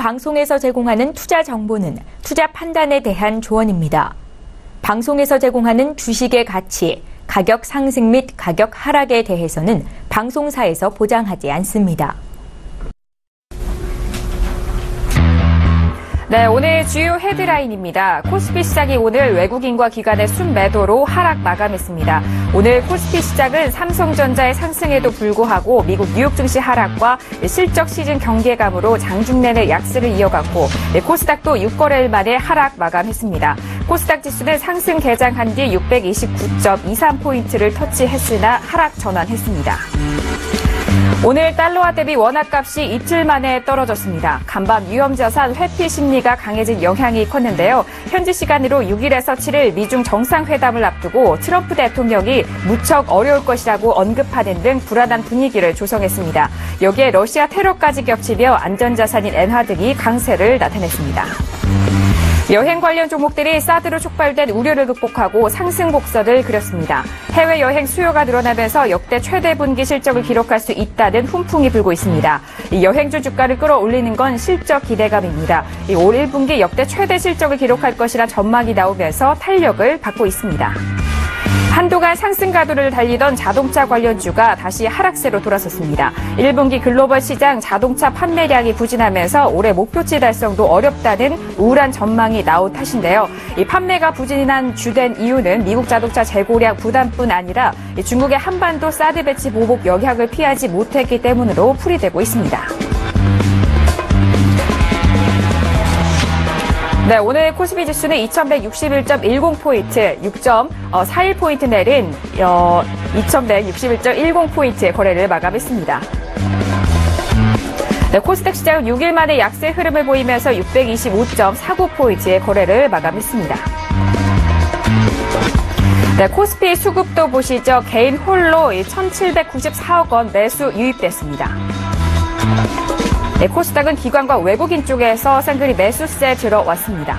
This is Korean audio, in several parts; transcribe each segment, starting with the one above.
방송에서 제공하는 투자 정보는 투자 판단에 대한 조언입니다. 방송에서 제공하는 주식의 가치, 가격 상승 및 가격 하락에 대해서는 방송사에서 보장하지 않습니다. 네, 오늘 주요 헤드라인입니다. 코스피 시장이 오늘 외국인과 기관의 순매도로 하락 마감했습니다. 오늘 코스피 시장은 삼성전자의 상승에도 불구하고 미국 뉴욕 증시 하락과 실적 시즌 경계감으로 장중 내내 약세를 이어갔고 코스닥도 6거래일 만에 하락 마감했습니다. 코스닥 지수는 상승 개장한 뒤 629.23포인트를 터치했으나 하락 전환했습니다. 오늘 달러화 대비 원화값이 이틀 만에 떨어졌습니다. 간밤 위험자산 회피 심리가 강해진 영향이 컸는데요. 현지 시간으로 6일에서 7일 미중 정상회담을 앞두고 트럼프 대통령이 무척 어려울 것이라고 언급하는 등 불안한 분위기를 조성했습니다. 여기에 러시아 테러까지 겹치며 안전자산인 엔화 등이 강세를 나타냈습니다. 여행 관련 종목들이 사드로 촉발된 우려를 극복하고 상승 곡선을 그렸습니다. 해외여행 수요가 늘어나면서 역대 최대 분기 실적을 기록할 수 있다는 훈풍이 불고 있습니다. 이 여행주 주가를 끌어올리는 건 실적 기대감입니다. 올 1분기 역대 최대 실적을 기록할 것이라 전망이 나오면서 탄력을 받고 있습니다. 한동안 상승 가도를 달리던 자동차 관련주가 다시 하락세로 돌아섰습니다. 1분기 글로벌 시장 자동차 판매량이 부진하면서 올해 목표치 달성도 어렵다는 우울한 전망이 나온 탓인데요. 이 판매가 부진한 주된 이유는 미국 자동차 재고량 부담뿐 아니라 중국의 한반도 사드 배치 보복 영향을 피하지 못했기 때문으로 풀이되고 있습니다. 네, 오늘 코스피 지수는 2161.10포인트, 6.41포인트 내린 2161.10포인트의 거래를 마감했습니다. 네, 코스닥 시장은 6일 만에 약세 흐름을 보이면서 625.49포인트의 거래를 마감했습니다. 네, 코스피 수급도 보시죠. 개인 홀로 1,794억 원 매수 유입됐습니다. 네, 코스닥은 기관과 외국인 쪽에서 쌍그리 매수세 들어왔습니다.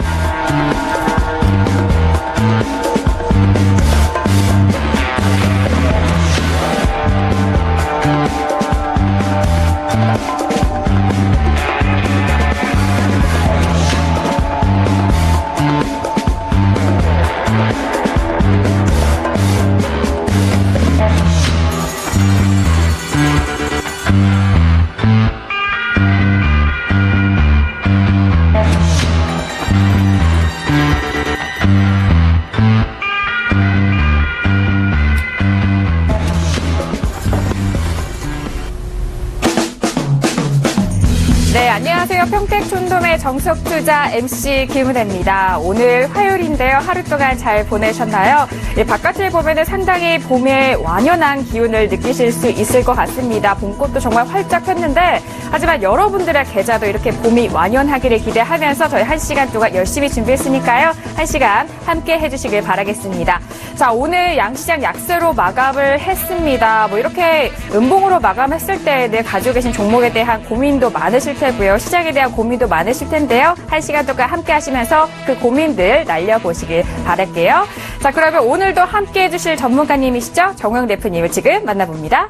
네, 안녕하세요. 평택촌돔의 정석투자 MC 김은혜입니다. 오늘 화요일인데요. 하루 동안 잘 보내셨나요? 바깥을 보면은 상당히 봄의 완연한 기운을 느끼실 수 있을 것 같습니다. 봄꽃도 정말 활짝 폈는데 하지만 여러분들의 계좌도 이렇게 봄이 완연하기를 기대하면서 저희 1시간 동안 열심히 준비했으니까요. 1시간 함께 해주시길 바라겠습니다. 자, 오늘 양시장 약세로 마감을 했습니다. 이렇게 음봉으로 마감했을 때 늘 가지고 계신 종목에 대한 고민도 많으실 테고요. 시장에 대한 고민도 많으실 텐데요. 1시간 동안 함께 하시면서 그 고민들 날려보시길 바랄게요. 자, 그러면 오늘도 함께 해주실 전문가님이시죠? 정우영 대표님을 지금 만나봅니다.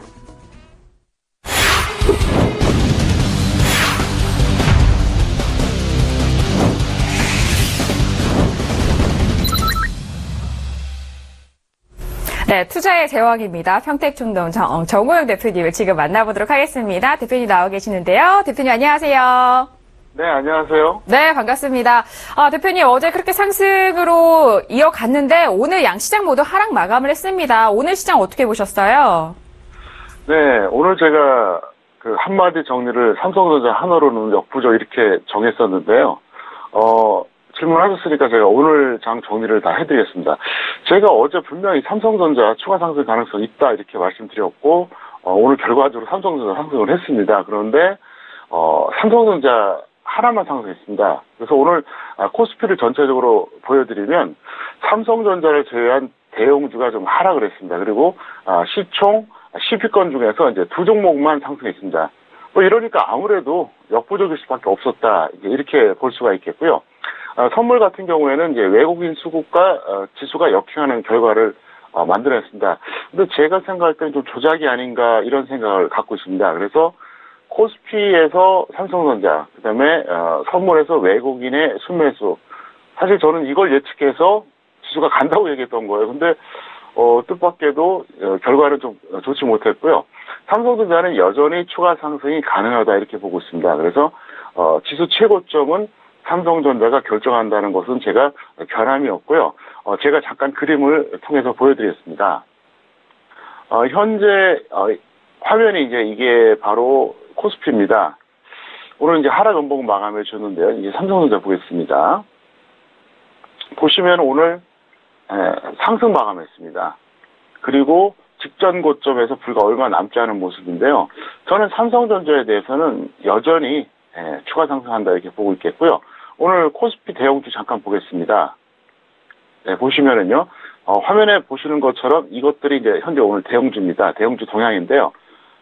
네, 투자의 제왕입니다. 평택촌돔 정우영 대표님을 지금 만나보도록 하겠습니다. 대표님 나와 계시는데요. 대표님 안녕하세요. 네, 안녕하세요. 네, 반갑습니다. 대표님 어제 그렇게 상승으로 이어갔는데 오늘 양시장 모두 하락 마감을 했습니다. 오늘 시장 어떻게 보셨어요? 네, 오늘 제가 그 한마디 정리를 삼성전자 하나로는 역부족 이렇게 정했었는데요. 질문하셨으니까 제가 오늘 장 정리를 다 해드리겠습니다. 제가 어제 분명히 삼성전자 추가 상승 가능성이 있다 이렇게 말씀드렸고, 오늘 결과적으로 삼성전자 상승을 했습니다. 그런데, 삼성전자 하나만 상승했습니다. 그래서 오늘 코스피를 전체적으로 보여드리면 삼성전자를 제외한 대형주가 좀 하락을 했습니다. 그리고 시총 10위권 중에서 이제 두 종목만 상승했습니다. 이러니까 아무래도 역부족일 수밖에 없었다 이렇게 볼 수가 있겠고요. 선물 같은 경우에는 이제 외국인 수급과 지수가 역행하는 결과를 만들어냈습니다. 근데 제가 생각할 때는 좀 조작이 아닌가 이런 생각을 갖고 있습니다. 그래서 코스피에서 삼성전자, 그 다음에 선물에서 외국인의 순매수. 사실 저는 이걸 예측해서 지수가 간다고 얘기했던 거예요. 근데 뜻밖에도 결과는 좀 좋지 못했고요. 삼성전자는 여전히 추가 상승이 가능하다 이렇게 보고 있습니다. 그래서 지수 최고점은 삼성전자가 결정한다는 것은 제가 변함이 없고요. 제가 잠깐 그림을 통해서 보여드리겠습니다. 현재 화면이 이제 이게 바로 코스피입니다. 오늘 이제 하락 음봉 마감해 줬는데요. 이제 삼성전자 보겠습니다. 보시면 오늘 상승 마감했습니다. 그리고 직전 고점에서 불과 얼마 남지 않은 모습인데요. 저는 삼성전자에 대해서는 여전히 추가 상승한다 이렇게 보고 있겠고요. 오늘 코스피 대형주 잠깐 보겠습니다. 네, 보시면은요, 화면에 보시는 것처럼 이것들이 이제 현재 오늘 대형주입니다. 대형주 동향인데요.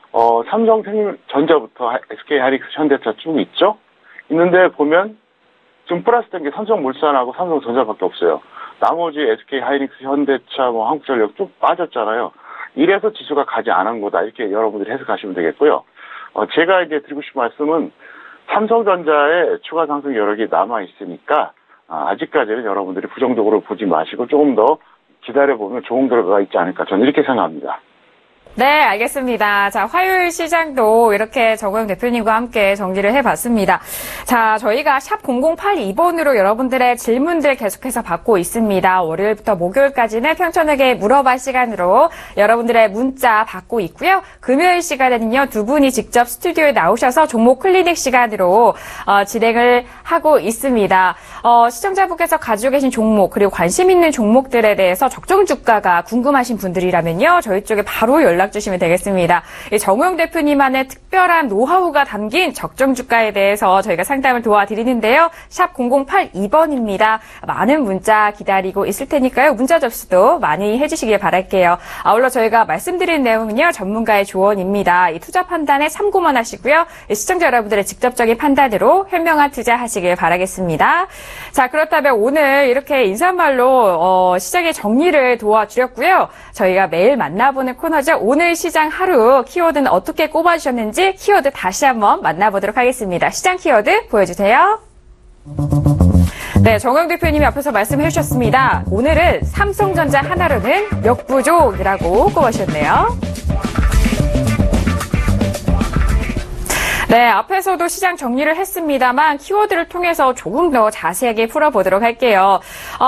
삼성전자부터 SK하이닉스, 현대차 쭉 있죠? 있는데 보면 지금 플러스 된 게 삼성물산하고 삼성전자밖에 없어요. 나머지 SK하이닉스, 현대차, 한국전력 쭉 빠졌잖아요. 이래서 지수가 가지 않은 거다. 이렇게 여러분들이 해석하시면 되겠고요. 제가 이제 드리고 싶은 말씀은 삼성전자의 추가 상승 여력이 남아있으니까, 아직까지는 여러분들이 부정적으로 보지 마시고 조금 더 기다려보면 좋은 결과가 있지 않을까. 저는 이렇게 생각합니다. 네, 알겠습니다. 자, 화요일 시장도 이렇게 정호영 대표님과 함께 정리를 해봤습니다. 자, 저희가 샵 0082번으로 여러분들의 질문들 계속해서 받고 있습니다. 월요일부터 목요일까지는 평촌에게 물어봐 시간으로 여러분들의 문자 받고 있고요. 금요일 시간에는요, 두 분이 직접 스튜디오에 나오셔서 종목 클리닉 시간으로 진행을 하고 있습니다. 시청자분께서 가지고 계신 종목 그리고 관심 있는 종목들에 대해서 적정 주가가 궁금하신 분들이라면요, 저희 쪽에 바로 연락 주시면 되겠습니다. 정호영 대표님만의 특별한 노하우가 담긴 적정 주가에 대해서 저희가 상담을 도와드리는데요. 샵 0082번입니다. 많은 문자 기다리고 있을 테니까요. 문자 접수도 많이 해주시길 바랄게요. 아울러 저희가 말씀드린 내용은요, 전문가의 조언입니다. 이 투자 판단에 참고만 하시고요. 시청자 여러분들의 직접적인 판단으로 현명한 투자하시길 바라겠습니다. 자, 그렇다면 오늘 이렇게 인사말로 시장의 정리를 도와드렸고요. 저희가 매일 만나보는 코너죠. 오늘 시장 하루 키워드는 어떻게 꼽아주셨는지 키워드 다시 한번 만나보도록 하겠습니다. 시장 키워드 보여주세요. 네, 정호영 대표님이 앞에서 말씀해 주셨습니다. 오늘은 삼성전자 하나로는 역부족이라고 꼽아주셨네요. 네, 앞에서도 시장 정리를 했습니다만 키워드를 통해서 조금 더 자세하게 풀어보도록 할게요.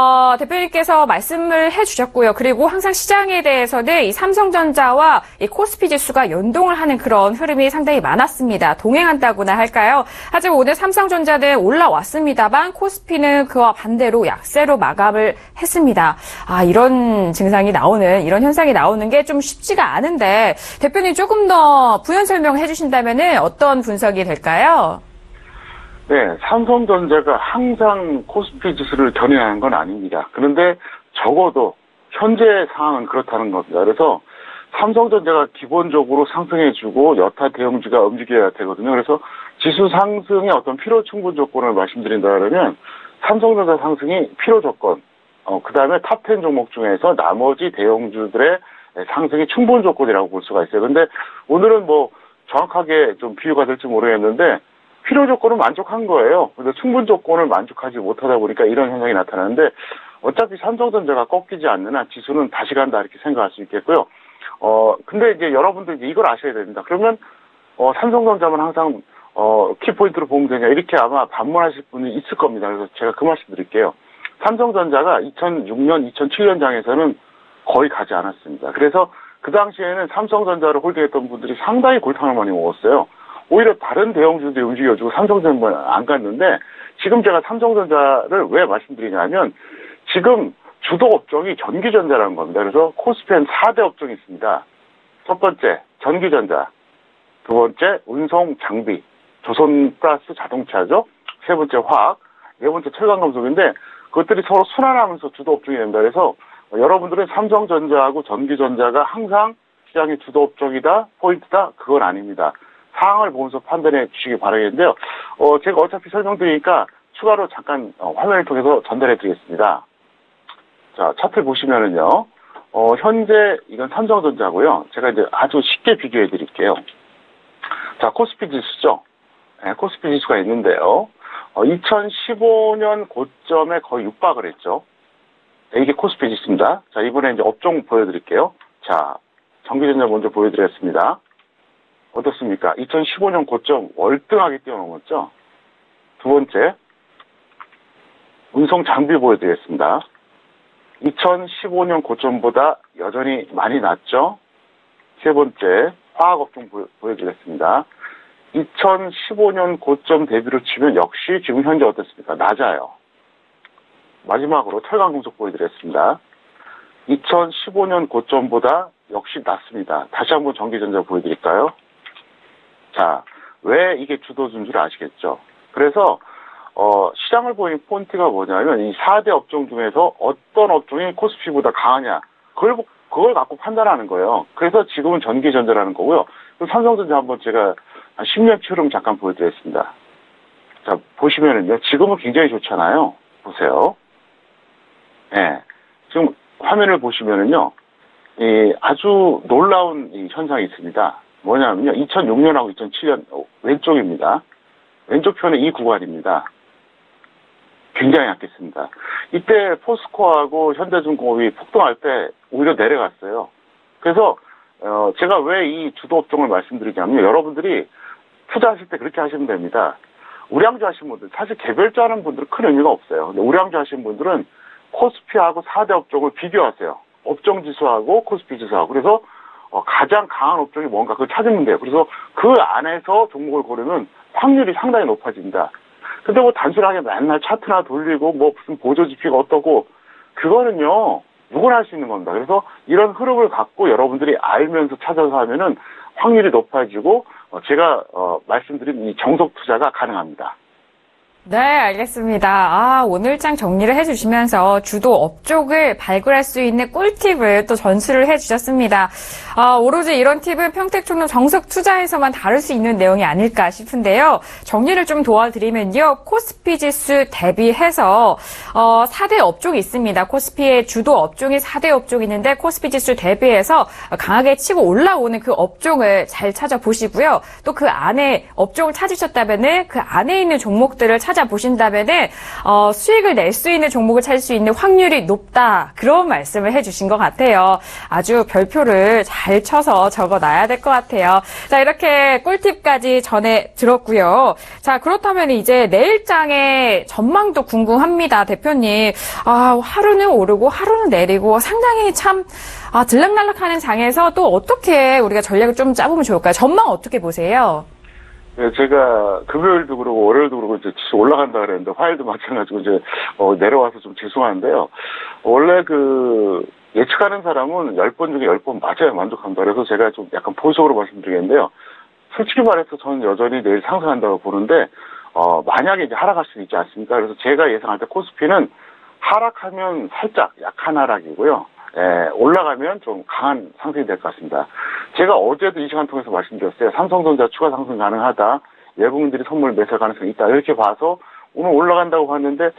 대표님께서 말씀을 해주셨고요. 그리고 항상 시장에 대해서는 이 삼성전자와 이 코스피 지수가 연동을 하는 그런 흐름이 상당히 많았습니다. 동행한다고나 할까요? 하지만 오늘 삼성전자는 올라왔습니다만 코스피는 그와 반대로 약세로 마감을 했습니다. 이런 증상이 나오는, 이런 현상이 나오는 게 좀 쉽지가 않은데 대표님 조금 더 부연 설명해 주신다면은 어떤 분석이 될까요? 네, 삼성전자가 항상 코스피 지수를 견인하는 건 아닙니다. 그런데 적어도 현재 상황은 그렇다는 겁니다. 그래서 삼성전자가 기본적으로 상승해주고 여타 대형주가 움직여야 되거든요. 그래서 지수 상승의 어떤 필요 충분 조건을 말씀드린다면 삼성전자 상승이 필요 조건, 그 다음에 탑10 종목 중에서 나머지 대형주들의 상승이 충분 조건이라고 볼 수가 있어요. 근데 오늘은 정확하게 좀 비유가 될지 모르겠는데 필요 조건은 만족한 거예요. 그래서 충분 조건을 만족하지 못하다 보니까 이런 현상이 나타나는데 어차피 삼성전자가 꺾이지 않는 한 지수는 다시 간다 이렇게 생각할 수 있겠고요. 근데 이제 여러분들 이제 이걸 아셔야 됩니다. 그러면 삼성전자만 항상 키포인트로 보면 되냐 이렇게 아마 반문하실 분이 있을 겁니다. 그래서 제가 그 말씀 드릴게요. 삼성전자가 2006년, 2007년장에서는 거의 가지 않았습니다. 그래서 그 당시에는 삼성전자를 홀딩했던 분들이 상당히 골탕을 많이 먹었어요. 오히려 다른 대형주들이 움직여주고 삼성전자는 안 갔는데 지금 제가 삼성전자를 왜 말씀드리냐면 지금 주도 업종이 전기전자라는 겁니다. 그래서 코스피엔 4대 업종이 있습니다. 첫 번째 전기전자, 두 번째 운송 장비, 조선 플러스 자동차죠. 세 번째 화학, 네 번째 철강금속인데 그것들이 서로 순환하면서 주도 업종이 됩니다. 그래서 여러분들은 삼성전자하고 전기전자가 항상 시장의 주도 업종이다, 포인트다, 그건 아닙니다. 상황을 보면서 판단해 주시기 바라겠는데요. 제가 어차피 설명드리니까 추가로 잠깐 화면을 통해서 전달해 드리겠습니다. 자, 차트 보시면은요, 현재 이건 삼성전자고요. 제가 이제 아주 쉽게 비교해 드릴게요. 자, 코스피 지수죠. 네, 코스피 지수가 있는데요. 2015년 고점에 거의 육박을 했죠. 네, 이게 코스피 지수입니다. 자, 이번에 이제 업종 보여드릴게요. 자, 전기전자 먼저 보여드렸습니다. 어떻습니까? 2015년 고점 월등하게 뛰어넘었죠. 두 번째, 운송 장비 보여드리겠습니다. 2015년 고점보다 여전히 많이 낮죠. 세 번째, 화학업종 보여드리겠습니다. 2015년 고점 대비로 치면 역시 지금 현재 어떻습니까? 낮아요. 마지막으로 철강금속 보여드리겠습니다. 2015년 고점보다 역시 낮습니다. 다시 한번 전기전자 보여드릴까요? 자, 왜 이게 주도주인 줄 아시겠죠? 그래서 시장을 보이는 포인트가 뭐냐면 이 4대 업종 중에서 어떤 업종이 코스피보다 강하냐 그걸 갖고 판단하는 거예요. 그래서 지금은 전기전자라는 거고요. 그럼 삼성전자 한번 제가 10년치 흐름 잠깐 보여드리겠습니다. 자, 보시면은요, 지금은 굉장히 좋잖아요. 보세요. 예. 지금 화면을 보시면은요, 아주 놀라운 현상이 있습니다. 뭐냐면요, 2006년하고 2007년 왼쪽입니다. 왼쪽 편에 이 구간입니다. 굉장히 약했습니다. 이때 포스코하고 현대중공업이 폭등할 때 오히려 내려갔어요. 그래서 제가 왜 이 주도 업종을 말씀드리냐면요, 여러분들이 투자하실 때 그렇게 하시면 됩니다. 우량주 하시는 분들, 사실 개별주 하는 분들은 큰 의미가 없어요. 근데 우량주 하시는 분들은 코스피하고 4대 업종을 비교하세요. 업종 지수하고 코스피 지수하고. 그래서 가장 강한 업종이 뭔가 그걸 찾으면 돼요. 그래서 그 안에서 종목을 고르면 확률이 상당히 높아집니다. 근데 뭐 단순하게 맨날 차트나 돌리고 뭐 무슨 보조 지표가 어떠고 그거는요 누구나 할 수 있는 겁니다. 그래서 이런 흐름을 갖고 여러분들이 알면서 찾아서 하면은 확률이 높아지고 제가 말씀드린 이 정석 투자가 가능합니다. 네, 알겠습니다. 오늘장 정리를 해주시면서 주도 업종을 발굴할 수 있는 꿀팁을 또 전수를 해주셨습니다. 오로지 이런 팁은 평택총론 정석 투자에서만 다룰 수 있는 내용이 아닐까 싶은데요. 정리를 좀 도와드리면요. 코스피 지수 대비해서 4대 업종이 있습니다. 코스피의 주도 업종이 4대 업종이 있는데 코스피 지수 대비해서 강하게 치고 올라오는 그 업종을 잘 찾아보시고요. 또 그 안에 업종을 찾으셨다면은 그 안에 있는 종목들을 찾아보신다면은 수익을 낼 수 있는 종목을 찾을 수 있는 확률이 높다. 그런 말씀을 해주신 것 같아요. 아주 별표를 잘 쳐서 적어놔야 될 것 같아요. 자, 이렇게 꿀팁까지 전해 들었고요. 자, 그렇다면 이제 내일장의 전망도 궁금합니다. 대표님. 하루는 오르고 하루는 내리고 상당히 참 들락날락하는 장에서 또 어떻게 우리가 전략을 좀 짜보면 좋을까요? 전망 어떻게 보세요? 네, 제가 금요일도 그러고 월요일도 그러고 이제 지수 올라간다 그랬는데 화요일도 마찬가지고 이제 내려와서 좀 죄송한데요. 원래 예측하는 사람은 10번 중에 10번 맞아야 만족합니다. 그래서 제가 좀 약간 보수적으로 말씀드리겠는데요. 솔직히 말해서 저는 여전히 내일 상승한다고 보는데 만약에 이제 하락할 수도 있지 않습니까? 그래서 제가 예상할 때 코스피는 하락하면 살짝 약한 하락이고요. 올라가면 좀 강한 상승이 될 것 같습니다. 제가 어제도 이 시간 통해서 말씀드렸어요. 삼성전자 추가 상승 가능하다. 외국인들이 선물 매수할 가능성이 있다. 이렇게 봐서 오늘 올라간다고 봤는데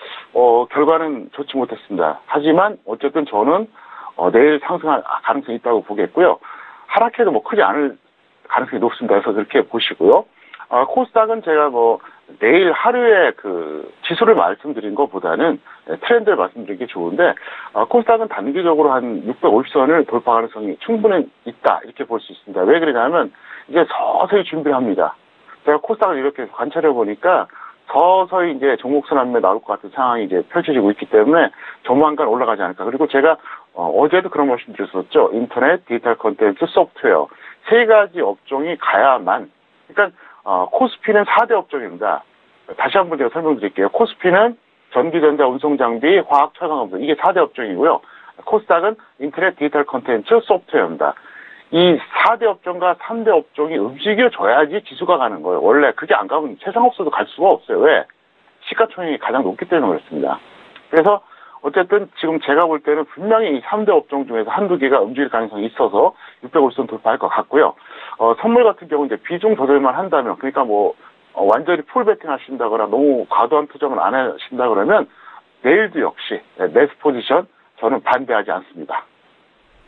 결과는 좋지 못했습니다. 하지만 어쨌든 저는 내일 상승할 가능성이 있다고 보겠고요. 하락해도 뭐 크지 않을 가능성이 높습니다. 그래서 그렇게 보시고요. 코스닥은 제가 내일 하루에 지수를 말씀드린 것보다는 트렌드를 말씀드린 게 좋은데, 코스닥은 단기적으로 한 650선을 돌파 가능성이 충분히 있다. 이렇게 볼 수 있습니다. 왜 그러냐면, 이제 서서히 준비를 합니다. 제가 코스닥을 이렇게 관찰해 보니까, 서서히 이제 종목선 한매 나올 것 같은 상황이 이제 펼쳐지고 있기 때문에 조만간 올라가지 않을까. 그리고 제가 어제도 그런 말씀 드렸었죠. 인터넷, 디지털 콘텐츠, 소프트웨어. 세 가지 업종이 가야만, 그러니까 코스피는 4대 업종입니다. 다시 한번 제가 설명드릴게요. 코스피는 전기전자, 운송장비, 화학, 철강금속 이게 4대 업종이고요. 코스닥은 인터넷, 디지털 콘텐츠, 소프트웨어입니다. 이 4대 업종과 3대 업종이 움직여줘야지 지수가 가는 거예요. 원래 그게 안 가면 세상 없어도 갈 수가 없어요. 왜? 시가총액이 가장 높기 때문에 그렇습니다. 그래서 어쨌든 지금 제가 볼 때는 분명히 이 3대 업종 중에서 한두 개가 움직일 가능성이 있어서 650선 돌파할 것 같고요. 선물 같은 경우 이제 비중 조절만 한다면, 그러니까 완전히 풀 베팅 하신다거나 너무 과도한 투자만 안 하신다 그러면 내일도 역시 매수 포지션 저는 반대하지 않습니다.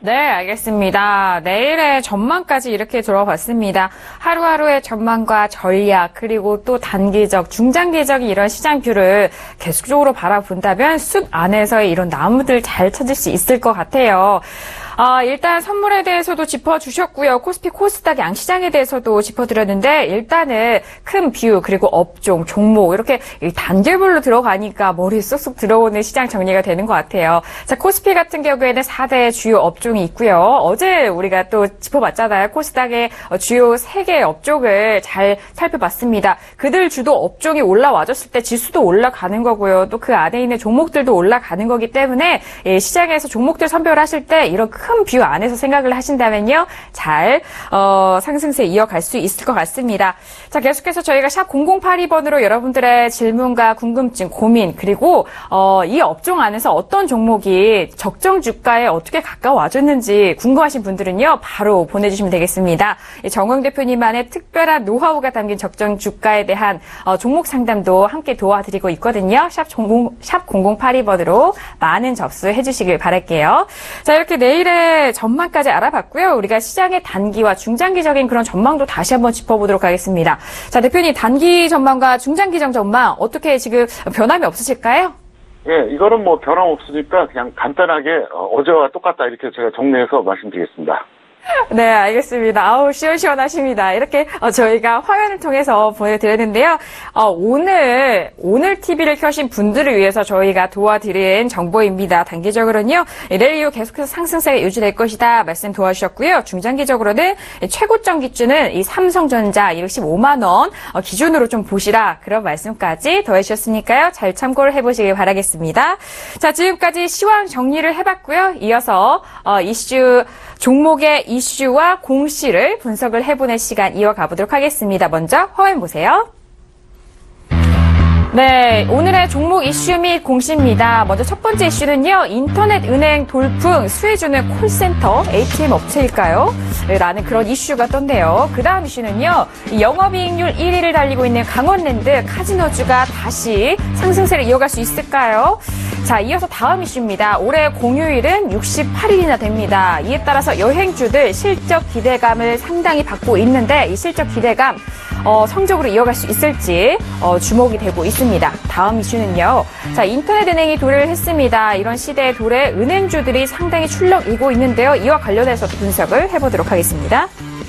네, 알겠습니다. 내일의 전망까지 이렇게 들어봤습니다. 하루하루의 전망과 전략, 그리고 또 단기적, 중장기적인 이런 시장뷰를 계속적으로 바라본다면 숲 안에서의 이런 나무들 잘 찾을 수 있을 것 같아요. 일단 선물에 대해서도 짚어주셨고요. 코스피, 코스닥 양시장에 대해서도 짚어드렸는데 일단은 큰 뷰 그리고 업종, 종목 이렇게 단계별로 들어가니까 머리에 쏙쏙 들어오는 시장 정리가 되는 것 같아요. 자, 코스피 같은 경우에는 4대 주요 업종이 있고요. 어제 우리가 또 짚어봤잖아요. 코스닥의 주요 3개의 업종을 잘 살펴봤습니다. 그들 주도 업종이 올라와줬을 때 지수도 올라가는 거고요. 또 그 안에 있는 종목들도 올라가는 거기 때문에 시장에서 종목들 선별하실 때 이런 큰 뷰 안에서 생각을 하신다면요. 잘 상승세 이어갈 수 있을 것 같습니다. 자, 계속해서 저희가 샵 0082번으로 여러분들의 질문과 궁금증, 고민 그리고 이 업종 안에서 어떤 종목이 적정 주가에 어떻게 가까워와줬는지 궁금하신 분들은요. 바로 보내주시면 되겠습니다. 정영 대표님만의 특별한 노하우가 담긴 적정 주가에 대한 종목 상담도 함께 도와드리고 있거든요. 샵 0082번으로 많은 접수해 주시길 바랄게요. 자, 이렇게 내일의 전망까지 알아봤고요. 우리가 시장의 단기와 중장기적인 그런 전망도 다시 한번 짚어보도록 하겠습니다. 자, 대표님 단기 전망과 중장기적 전망 어떻게 지금 변함이 없으실까요? 예, 이거는 뭐 변함없으니까 그냥 간단하게 어제와 똑같다 이렇게 제가 정리해서 말씀드리겠습니다. 네, 알겠습니다. 아우, 시원시원하십니다. 이렇게 저희가 화면을 통해서 보내드렸는데요. 오늘 TV를 켜신 분들을 위해서 저희가 도와드린 정보입니다. 단기적으로는요, 내일 이후 계속해서 상승세가 유지될 것이다 말씀 도와주셨고요. 중장기적으로는 최고점 기준은 이 삼성전자 215만 원 기준으로 좀 보시라 그런 말씀까지 더해주셨으니까요. 잘 참고를 해보시길 바라겠습니다. 자, 지금까지 시황 정리를 해봤고요. 이어서 종목의 이슈와 공시를 분석을 해보는 시간 이어가 보도록 하겠습니다. 먼저 화면 보세요. 네, 오늘의 종목 이슈 및 공시입니다. 먼저 첫 번째 이슈는요. 인터넷 은행 돌풍 수혜주는 콜센터 ATM 업체일까요? 라는 그런 이슈가 떴네요. 그 다음 이슈는요. 영업이익률 1위를 달리고 있는 강원랜드 카지노주가 다시 상승세를 이어갈 수 있을까요? 자, 이어서 다음 이슈입니다. 올해 공휴일은 68일이나 됩니다. 이에 따라서 여행주들 실적 기대감을 상당히 받고 있는데 이 실적 기대감 성적으로 이어갈 수 있을지 주목이 되고 있습니다. 다음 이슈는요. 자, 인터넷 은행이 도래를 했습니다. 이런 시대의 도래에 은행주들이 상당히 출렁이고 있는데요. 이와 관련해서도 분석을 해보도록 하겠습니다.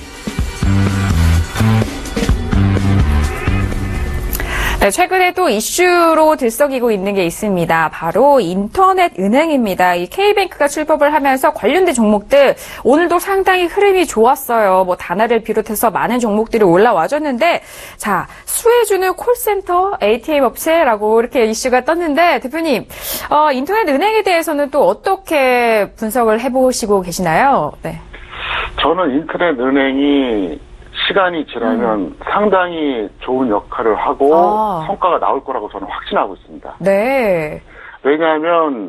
네, 최근에 또 이슈로 들썩이고 있는 게 있습니다. 바로 인터넷 은행입니다. 이 K뱅크가 출범을 하면서 관련된 종목들 오늘도 상당히 흐름이 좋았어요. 뭐 다나를 비롯해서 많은 종목들이 올라와줬는데 자, 수혜주는 콜센터 ATM 업체라고 이렇게 이슈가 떴는데 대표님 인터넷 은행에 대해서는 또 어떻게 분석을 해보시고 계시나요? 네. 저는 인터넷 은행이 시간이 지나면 상당히 좋은 역할을 하고 성과가 나올 거라고 저는 확신하고 있습니다. 네. 왜냐하면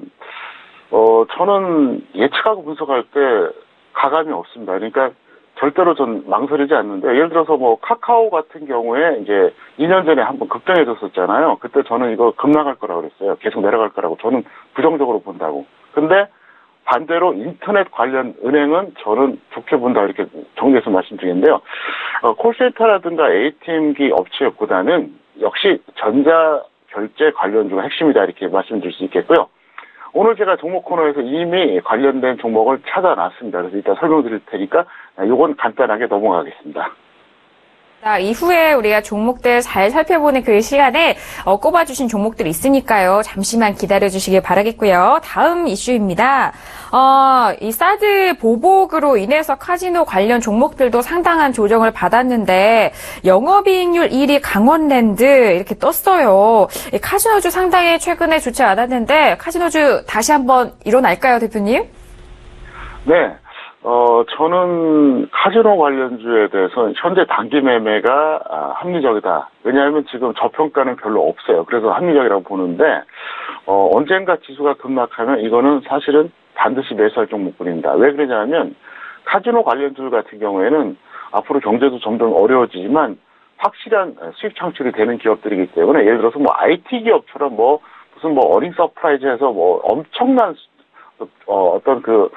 저는 예측하고 분석할 때 가감이 없습니다. 그러니까 절대로 전 망설이지 않는데 예를 들어서 뭐 카카오 같은 경우에 이제 2년 전에 한번 급등해졌었잖아요. 그때 저는 이거 급락할 거라고 그랬어요. 계속 내려갈 거라고 저는 부정적으로 본다고. 근데 반대로 인터넷 관련 은행은 저는 좋게 본다 이렇게 정리해서 말씀드리는데요. 콜센터라든가 ATM기 업체보다는 역시 전자결제 관련주가 핵심이다 이렇게 말씀드릴 수 있겠고요. 오늘 제가 종목 코너에서 이미 관련된 종목을 찾아놨습니다. 그래서 이따 설명드릴 테니까 이건 간단하게 넘어가겠습니다. 자, 이후에 우리가 종목들 잘 살펴보는 그 시간에 꼽아주신 종목들이 있으니까요. 잠시만 기다려주시길 바라겠고요. 다음 이슈입니다. 이 사드 보복으로 인해서 카지노 관련 종목들도 상당한 조정을 받았는데 영업이익률 1위 강원랜드 이렇게 떴어요. 카지노주 상당히 최근에 좋지 않았는데 카지노주 다시 한번 일어날까요, 대표님? 네. 저는 카지노 관련주에 대해서 현재 단기 매매가 합리적이다. 왜냐하면 지금 저평가는 별로 없어요. 그래서 합리적이라고 보는데 언젠가 지수가 급락하면 이거는 사실은 반드시 매수할 종목군입니다. 왜 그러냐면 카지노 관련주 같은 경우에는 앞으로 경제도 점점 어려워지지만 확실한 수익 창출이 되는 기업들이기 때문에 예를 들어서 뭐 IT 기업처럼 무슨 어닝 서프라이즈에서 엄청난 어떤 그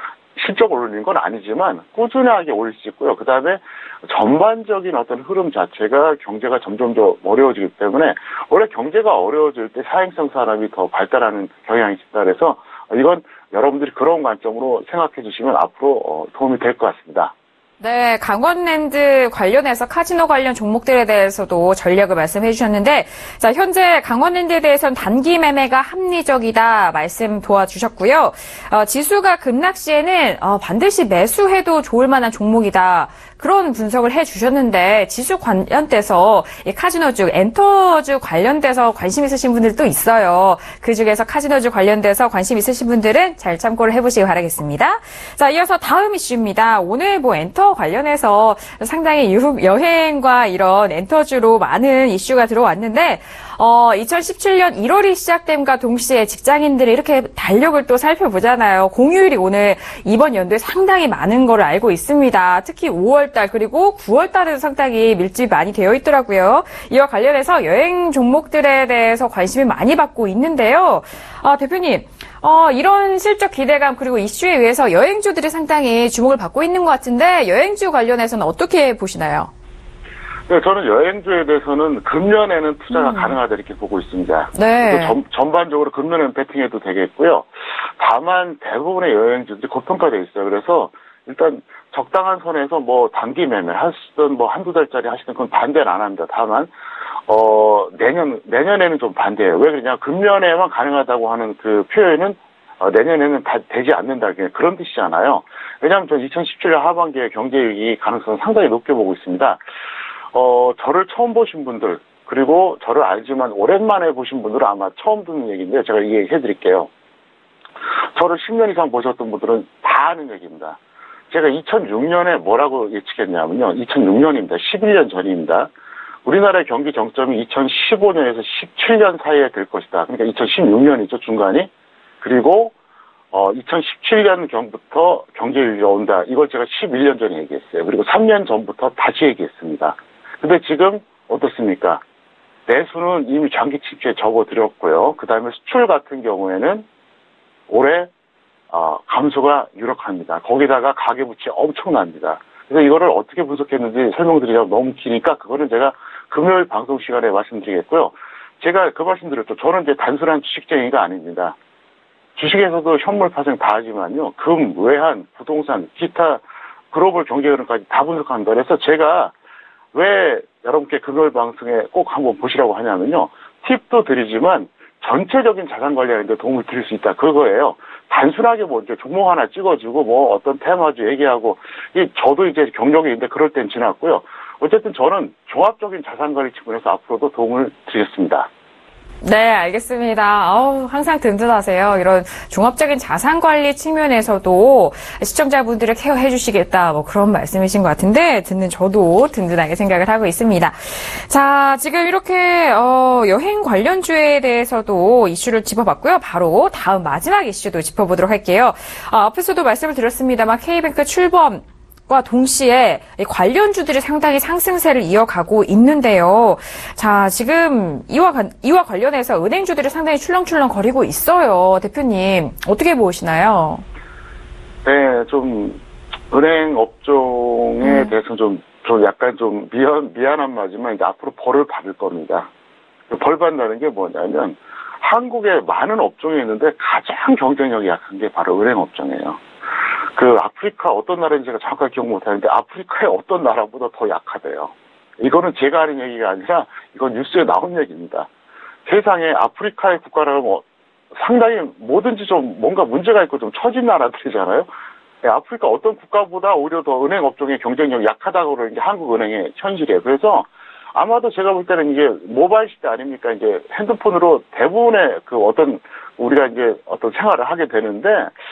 실적을 올리는 건 아니지만 꾸준하게 올릴 수 있고요. 그 다음에 전반적인 어떤 흐름 자체가 경제가 점점 더 어려워지기 때문에 원래 경제가 어려워질 때 사행성 산업이 더 발달하는 경향이 있다. 그래서 이건 여러분들이 그런 관점으로 생각해 주시면 앞으로 도움이 될 것 같습니다. 네, 강원랜드 관련해서 카지노 관련 종목들에 대해서도 전략을 말씀해 주셨는데, 자, 현재 강원랜드에 대해서는 단기 매매가 합리적이다 말씀 도와주셨고요. 지수가 급락 시에는 반드시 매수해도 좋을 만한 종목이다. 그런 분석을 해 주셨는데, 지수 관련돼서 카지노주, 엔터주 관련돼서 관심 있으신 분들도 있어요. 그 중에서 카지노주 관련돼서 관심 있으신 분들은 잘 참고를 해보시기 바라겠습니다. 자, 이어서 다음 이슈입니다. 오늘 엔터 관련해서 상당히 여행과 이런 엔터주로 많은 이슈가 들어왔는데 2017년 1월이 시작됨과 동시에 직장인들이 이렇게 달력을 또 살펴보잖아요. 공휴일이 오늘 이번 연도에 상당히 많은 걸 알고 있습니다. 특히 5월달 그리고 9월달에도 상당히 밀집이 많이 되어 있더라고요. 이와 관련해서 여행 종목들에 대해서 관심이 많이 받고 있는데요. 대표님, 이런 실적 기대감 그리고 이슈에 의해서 여행주들이 상당히 주목을 받고 있는 것 같은데 여행주 관련해서는 어떻게 보시나요? 네, 저는 여행주에 대해서는 금년에는 투자가 가능하다 이렇게 보고 있습니다. 네. 전반적으로 금년에는 베팅해도 되겠고요. 다만 대부분의 여행주들이 고평가되어 있어요. 그래서 일단 적당한 선에서 단기 매매 하시든 한두 달짜리 하시든 그건 반대는 안 합니다. 다만 내년에는 좀 반대예요. 왜 그러냐? 금년에만 가능하다고 하는 그 표현은 내년에는 다 되지 않는다. 그런 뜻이잖아요. 왜냐하면 전 2017년 하반기에 경제위기 가능성은 상당히 높게 보고 있습니다. 저를 처음 보신 분들, 그리고 저를 알지만 오랜만에 보신 분들은 아마 처음 듣는 얘기인데 제가 이 얘기 해드릴게요. 저를 10년 이상 보셨던 분들은 다 아는 얘기입니다. 제가 2006년에 뭐라고 예측했냐면요. 2006년입니다. 11년 전입니다. 우리나라의 경기 정점이 2015년에서 17년 사이에 될 것이다. 그러니까 2016년이죠, 중간이. 그리고 2017년 경부터 경제 위기가 온다. 이걸 제가 11년 전에 얘기했어요. 그리고 3년 전부터 다시 얘기했습니다. 근데 지금 어떻습니까? 내수는 이미 장기 침체에 접어들었고요. 그 다음에 수출 같은 경우에는 올해 감소가 유력합니다. 거기다가 가계부채 엄청납니다. 그래서 이거를 어떻게 분석했는지 설명드리자면 너무 기니까 그거는 제가 금요일 방송 시간에 말씀드리겠고요. 제가 그 말씀드렸죠. 저는 이제 단순한 주식쟁이가 아닙니다. 주식에서도 현물 파생 다 하지만요. 금, 외환, 부동산, 기타 글로벌 경제 흐름까지 다 분석한다. 그래서 제가 왜 여러분께 금요일 방송에 꼭 한번 보시라고 하냐면요. 팁도 드리지만 전체적인 자산 관리하는 데 도움을 드릴 수 있다. 그거예요. 단순하게 이제 종목 하나 찍어주고 어떤 테마주 얘기하고 저도 이제 경력이 있는데 그럴 땐 지났고요. 어쨌든 저는 종합적인 자산 관리 측면에서 앞으로도 도움을 드리겠습니다. 네, 알겠습니다. 항상 든든하세요. 이런 종합적인 자산 관리 측면에서도 시청자분들을 케어해 주시겠다, 그런 말씀이신 것 같은데, 듣는 저도 든든하게 생각을 하고 있습니다. 자, 지금 이렇게, 여행 관련주에 대해서도 이슈를 짚어봤고요. 바로 다음 마지막 이슈도 짚어보도록 할게요. 앞에서도 말씀을 드렸습니다만, K뱅크 출범, 과 동시에 관련주들이 상당히 상승세를 이어가고 있는데요. 자, 지금 이와 관련해서 은행주들이 상당히 출렁출렁 거리고 있어요. 대표님, 어떻게 보시나요? 네, 좀 은행 업종에 대해서는 좀 약간 좀 미안한 말이지만 이제 앞으로 벌을 받을 겁니다. 벌 받는다는 게 뭐냐면 한국에 많은 업종이 있는데 가장 경쟁력이 약한 게 바로 은행 업종이에요. 아프리카 어떤 나라인지 제가 정확하게 기억 못하는데 아프리카의 어떤 나라보다 더 약하대요. 이거는 제가 하는 얘기가 아니라 이건 뉴스에 나온 얘기입니다. 세상에 아프리카의 국가라면 상당히 뭐든지 좀 뭔가 문제가 있고 좀 처진 나라들이잖아요. 아프리카 어떤 국가보다 오히려 더 은행 업종의 경쟁력이 약하다고 그러는 게 한국은행의 현실이에요. 그래서 아마도 제가 볼 때는 이게 모바일 시대 아닙니까? 이제 핸드폰으로 대부분의 우리가 이제 어떤 생활을 하게 되는데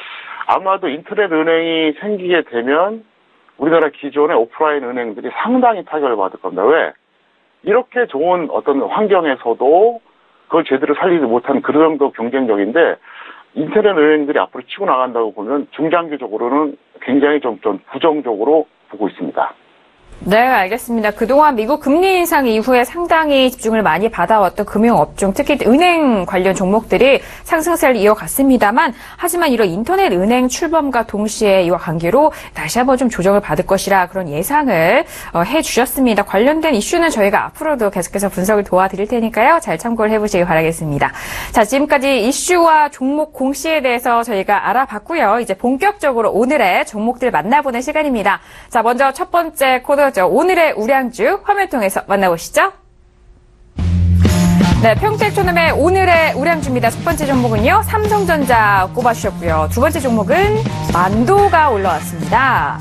아마도 인터넷 은행이 생기게 되면 우리나라 기존의 오프라인 은행들이 상당히 타격을 받을 겁니다. 왜? 이렇게 좋은 어떤 환경에서도 그걸 제대로 살리지 못하는 그 정도 경쟁력인데 인터넷 은행들이 앞으로 치고 나간다고 보면 중장기적으로는 굉장히 좀 부정적으로 보고 있습니다. 네, 알겠습니다. 그동안 미국 금리 인상 이후에 상당히 집중을 많이 받아왔던 금융업종, 특히 은행 관련 종목들이 상승세를 이어갔습니다만, 하지만 이런 인터넷 은행 출범과 동시에 이와 관계로 다시 한번 좀 조정을 받을 것이라 그런 예상을 해주셨습니다. 관련된 이슈는 저희가 앞으로도 계속해서 분석을 도와드릴 테니까요. 잘 참고를 해보시기 바라겠습니다. 자, 지금까지 이슈와 종목 공시에 대해서 저희가 알아봤고요. 이제 본격적으로 오늘의 종목들 만나보는 시간입니다. 자, 먼저 첫 번째 코드 오늘의 우량주 화면 통해서 만나보시죠. 네, 평택촌음의 오늘의 우량주입니다. 첫 번째 종목은요, 삼성전자 꼽아주셨고요. 두 번째 종목은 만도가 올라왔습니다.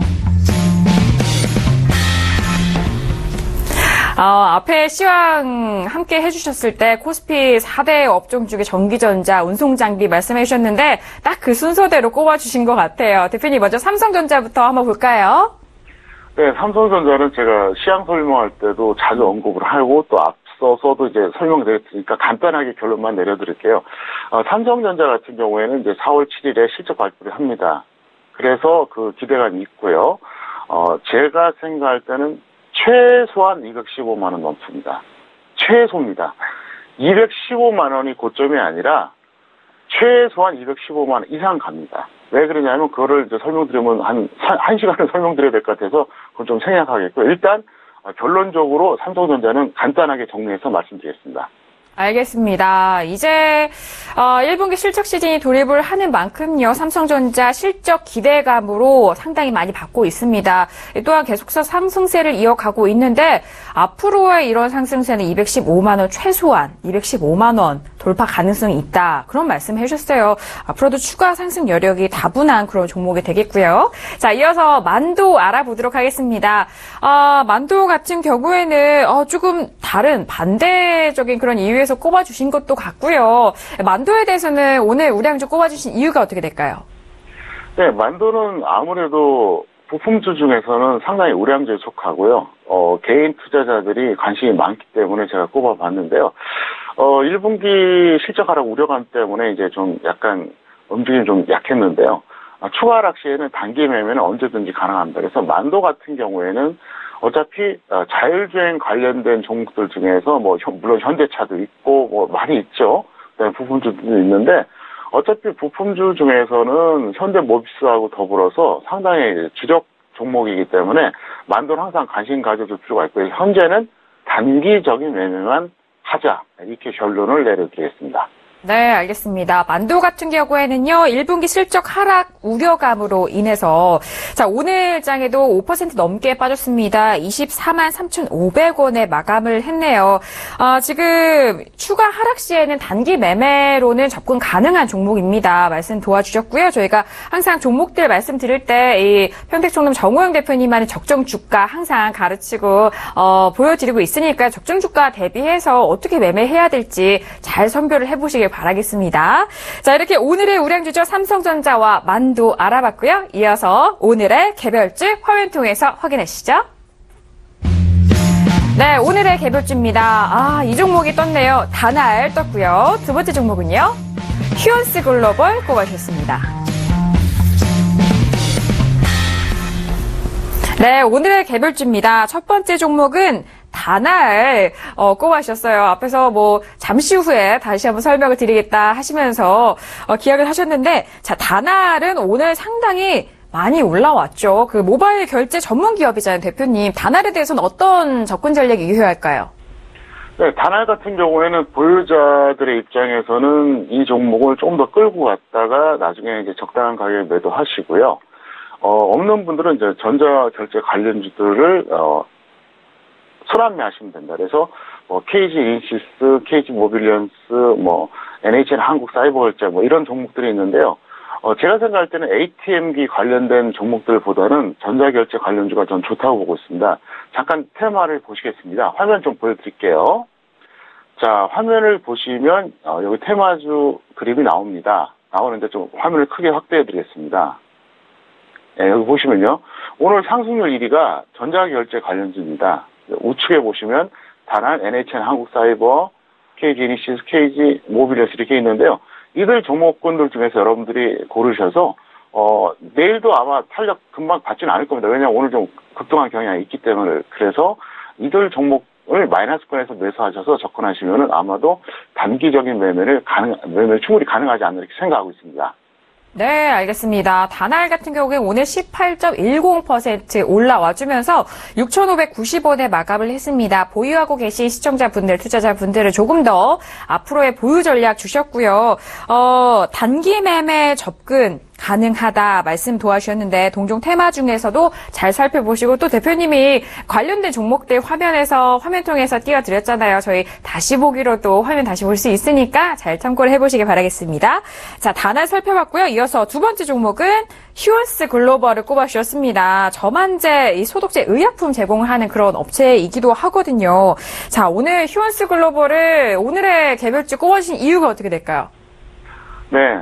앞에 시황 함께 해주셨을 때 코스피 4대 업종 중에 전기전자, 운송장비 말씀해 주셨는데 딱 그 순서대로 꼽아주신 것 같아요. 대표님 먼저 삼성전자부터 한번 볼까요? 네, 삼성전자는 제가 시황 설명할 때도 자주 언급을 하고 또 앞서서도 이제 설명드렸으니까 간단하게 결론만 내려드릴게요. 삼성전자 같은 경우에는 이제 4월 7일에 실적 발표를 합니다. 그래서 그 기대감이 있고요. 제가 생각할 때는 최소한 215만 원 넘습니다. 최소입니다. 215만 원이 고점이 아니라 최소한 215만 원 이상 갑니다. 왜 그러냐면 그거를 이제 설명드리면 한 시간을 설명드려야 될 것 같아서 그건 좀 생략하겠고요. 일단 결론적으로 삼성전자는 간단하게 정리해서 말씀드리겠습니다. 알겠습니다. 이제 1분기 실적 시즌이 돌입을 하는 만큼요. 삼성전자 실적 기대감으로 상당히 많이 받고 있습니다. 또한 계속해서 상승세를 이어가고 있는데 앞으로의 이런 상승세는 215만 원 최소한 215만 원 돌파 가능성이 있다. 그런 말씀해 주셨어요. 앞으로도 추가 상승 여력이 다분한 그런 종목이 되겠고요. 자, 이어서 만도 알아보도록 하겠습니다. 만도 같은 경우에는 조금 다른 반대적인 그런 이유에서 꼽아주신 것도 같고요. 만도에 대해서는 오늘 우량주 꼽아주신 이유가 어떻게 될까요? 네, 만도는 아무래도 부품주 중에서는 상당히 우량주에 속하고요. 개인 투자자들이 관심이 많기 때문에 제가 꼽아봤는데요. 1분기 실적 하락 우려감 때문에 이제 좀 약간 움직임이 좀 약했는데요. 추가 하락 시에는 단기 매매는 언제든지 가능합니다. 그래서 만도 같은 경우에는 어차피 자율주행 관련된 종목들 중에서 물론 현대차도 있고 많이 있죠. 그다음에 부품주도 있는데 어차피 부품주 중에서는 현대모비스하고 더불어서 상당히 주력 종목이기 때문에 만도는 항상 관심 가져줄 필요가 있고요. 현재는 단기적인 매매만 하자 이렇게 결론을 내려드리겠습니다. 네, 알겠습니다. 만도 같은 경우에는요, 1분기 실적 하락 우려감으로 인해서, 자, 오늘 장에도 5% 넘게 빠졌습니다. 24만 3,500원에 마감을 했네요. 지금 추가 하락 시에는 단기 매매로는 접근 가능한 종목입니다. 말씀 도와주셨고요. 저희가 항상 종목들 말씀드릴 때, 이 평택총림 정호영 대표님만의 적정 주가 항상 가르치고, 보여드리고 있으니까 적정 주가 대비해서 어떻게 매매해야 될지 잘 선별을 해보시길 바라겠습니다. 자, 이렇게 오늘의 우량주죠. 삼성전자와 만도 알아봤고요. 이어서 오늘의 개별주 화면 통해서 확인하시죠. 네, 오늘의 개별주입니다. 이 종목이 떴네요. 다날 떴고요. 두 번째 종목은요. 휴원스 글로벌 꼽아주셨습니다. 네, 오늘의 개별주입니다. 첫 번째 종목은 다날 꼽아주셨어요. 앞에서 잠시 후에 다시 한번 설명을 드리겠다 하시면서 기약을 하셨는데, 자, 다날은 오늘 상당히 많이 올라왔죠. 그 모바일 결제 전문 기업이잖아요, 대표님. 다날에 대해서는 어떤 접근 전략이 유효할까요? 네, 다날 같은 경우에는 보유자들의 입장에서는 이 종목을 조금 더 끌고 갔다가 나중에 이제 적당한 가격에 매도하시고요. 없는 분들은 이제 전자결제 관련주들을 순환매하시면 된다. 그래서 KG 인시스, KG 모빌리언스, NHN 한국사이버결제 이런 종목들이 있는데요. 제가 생각할 때는 ATM기 관련된 종목들보다는 전자결제 관련주가 전 좋다고 보고 있습니다. 잠깐 테마를 보시겠습니다. 화면 좀 보여드릴게요. 자, 화면을 보시면 여기 테마주 그림이 나옵니다. 나오는데 좀 화면을 크게 확대해 드리겠습니다. 네, 여기 보시면요. 오늘 상승률 1위가 전자결제 관련주입니다. 우측에 보시면 다날, NHN 한국사이버, KG 이니시스, KG 모빌리언스 이렇게 있는데요. 이들 종목군들 중에서 여러분들이 고르셔서 내일도 아마 탄력 금방 받지는 않을 겁니다. 왜냐하면 오늘 좀 급등한 경향이 있기 때문에. 그래서 이들 종목을 마이너스권에서 매수하셔서 접근하시면은 아마도 단기적인 매매를 충분히 가능하지 않나 이렇게 생각하고 있습니다. 네, 알겠습니다. 다날 같은 경우에 오늘 18.10% 올라와주면서 6,590원에 마감을 했습니다. 보유하고 계신 시청자분들, 투자자분들은 조금 더 앞으로의 보유 전략 주셨고요. 단기 매매 접근 가능하다 말씀 도와주셨는데 동종 테마 중에서도 잘 살펴보시고 또 대표님이 관련된 종목들 화면 통해서 띄워드렸잖아요. 저희 다시 보기로도 화면 다시 볼 수 있으니까 잘 참고를 해보시기 바라겠습니다. 자, 다날 살펴봤고요. 이어서 두 번째 종목은 휴원스 글로벌을 꼽아주셨습니다. 저만제 이 소독제 의약품 제공을 하는 그런 업체이기도 하거든요. 자, 오늘 휴원스 글로벌을 오늘의 개별주 꼽아주신 이유가 어떻게 될까요? 네.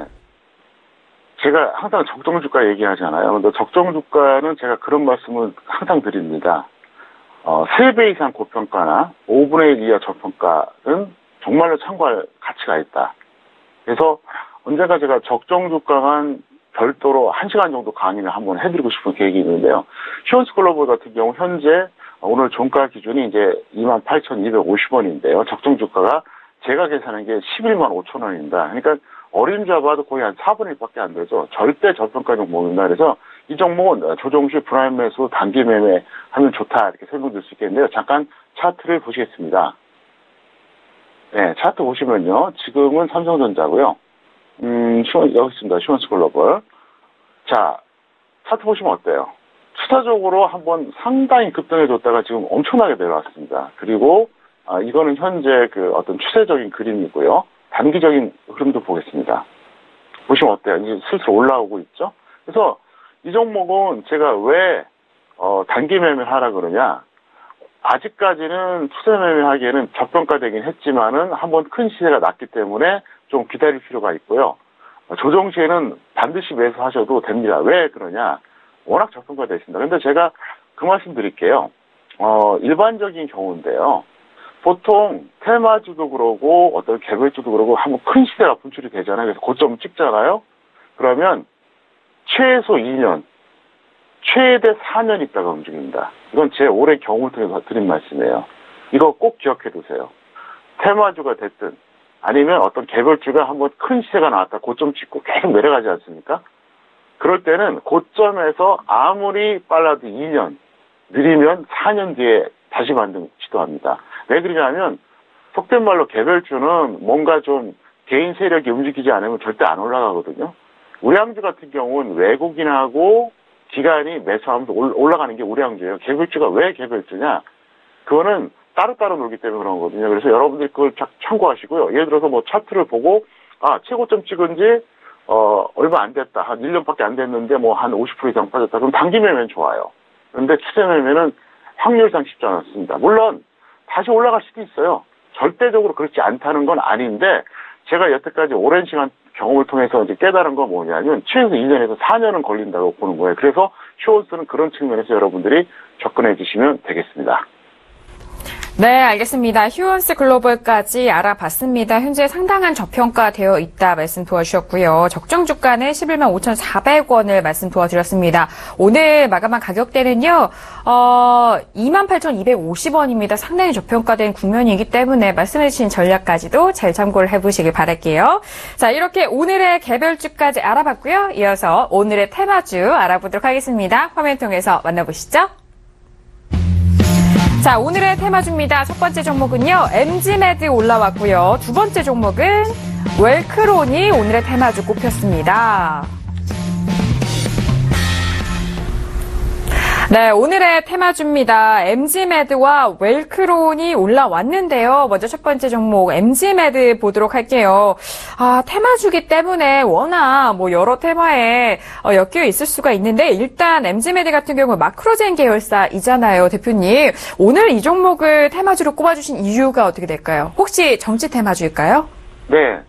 제가 항상 적정주가 얘기하잖아요. 근데 적정주가는 제가 그런 말씀을 항상 드립니다. 3배 이상 고평가나 5분의 1 이하 저평가는 정말로 참고할 가치가 있다. 그래서 언젠가 제가 적정주가만 별도로 1시간 정도 강의를 한번 해드리고 싶은 계획이 있는데요. 휴원스 글로벌 같은 경우 현재 오늘 종가 기준이 이제 28,250원인데요. 적정주가가 제가 계산한 게 11만 5천 원입니다. 그러니까 어린 잡아도 거의 한 4분의 1밖에 안 되죠. 절대 저평가 종목입니다. 그래서 이 종목은 조정시 브라임 매수 단기 매매 하면 좋다 이렇게 설명드릴 수 있겠는데요. 잠깐 차트를 보시겠습니다. 네, 차트 보시면요. 지금은 삼성전자고요. 여기 있습니다. 휴원스 글로벌. 자, 차트 보시면 어때요? 추세적으로 한번 상당히 급등해줬다가 지금 엄청나게 내려왔습니다. 그리고 이거는 현재 그 어떤 추세적인 그림이고요. 단기적인 흐름도 보겠습니다. 보시면 어때요? 이제 슬슬 올라오고 있죠? 그래서 이 종목은 제가 왜 단기 매매를 하라 그러냐? 아직까지는 추세 매매하기에는 저평가되긴 했지만은 한번 큰 시세가 났기 때문에 좀 기다릴 필요가 있고요. 조정 시에는 반드시 매수하셔도 됩니다. 왜 그러냐? 워낙 저평가되어 있습니다. 근데 제가 그 말씀 드릴게요. 일반적인 경우인데요. 보통 테마주도 그러고 어떤 개별주도 그러고 한번 큰 시세가 분출이 되잖아요. 그래서 고점 찍잖아요. 그러면 최소 2년, 최대 4년 있다가 움직입니다. 이건 제 올해 경험을 통해서 드린 말씀이에요. 이거 꼭 기억해 두세요. 테마주가 됐든 아니면 어떤 개별주가 한번 큰 시세가 나왔다. 고점 찍고 계속 내려가지 않습니까? 그럴 때는 고점에서 아무리 빨라도 2년, 느리면 4년 뒤에 다시 만든 시도합니다. 왜 그러냐면 속된 말로 개별주는 뭔가 좀 개인 세력이 움직이지 않으면 절대 안 올라가거든요. 우량주 같은 경우는 외국인하고 기관이 매수하면서 올라가는 게 우량주예요. 개별주가 왜 개별주냐? 그거는 따로따로 놀기 때문에 그런 거거든요. 그래서 여러분들이 그걸 참고하시고요. 예를 들어서 뭐 차트를 보고 최고점 찍은 지 얼마 안 됐다. 한 1년밖에 안 됐는데 뭐 한 50% 이상 빠졌다. 그럼 단기 매매는 좋아요. 그런데 추세 매매는 확률상 쉽지 않았습니다. 물론 다시 올라갈 수도 있어요. 절대적으로 그렇지 않다는 건 아닌데 제가 여태까지 오랜 시간 경험을 통해서 이제 깨달은 건 뭐냐면 최소 2년에서 4년은 걸린다고 보는 거예요. 그래서 휴원스는 그런 측면에서 여러분들이 접근해 주시면 되겠습니다. 네, 알겠습니다. 휴원스 글로벌까지 알아봤습니다. 현재 상당한 저평가되어 있다 말씀 도와주셨고요. 적정 주가는 11만 5,400원을 말씀 도와드렸습니다. 오늘 마감한 가격대는요, 28,250원입니다. 상당히 저평가된 국면이기 때문에 말씀해주신 전략까지도 잘 참고를 해보시길 바랄게요. 자, 이렇게 오늘의 개별주까지 알아봤고요. 이어서 오늘의 테마주 알아보도록 하겠습니다. 화면 통해서 만나보시죠. 자, 오늘의 테마주입니다. 첫 번째 종목은요, MG메드 올라왔고요. 두 번째 종목은 웰크론이 오늘의 테마주 꼽혔습니다. 네, 오늘의 테마주입니다. MG메드와 웰크론이 올라왔는데요. 먼저 첫 번째 종목 MG메드 보도록 할게요. 테마주기 때문에 워낙 여러 테마에 엮여 있을 수가 있는데 일단 MG메드 같은 경우 마크로젠 계열사이잖아요, 대표님. 오늘 이 종목을 테마주로 꼽아주신 이유가 어떻게 될까요? 혹시 정치 테마주일까요? 네,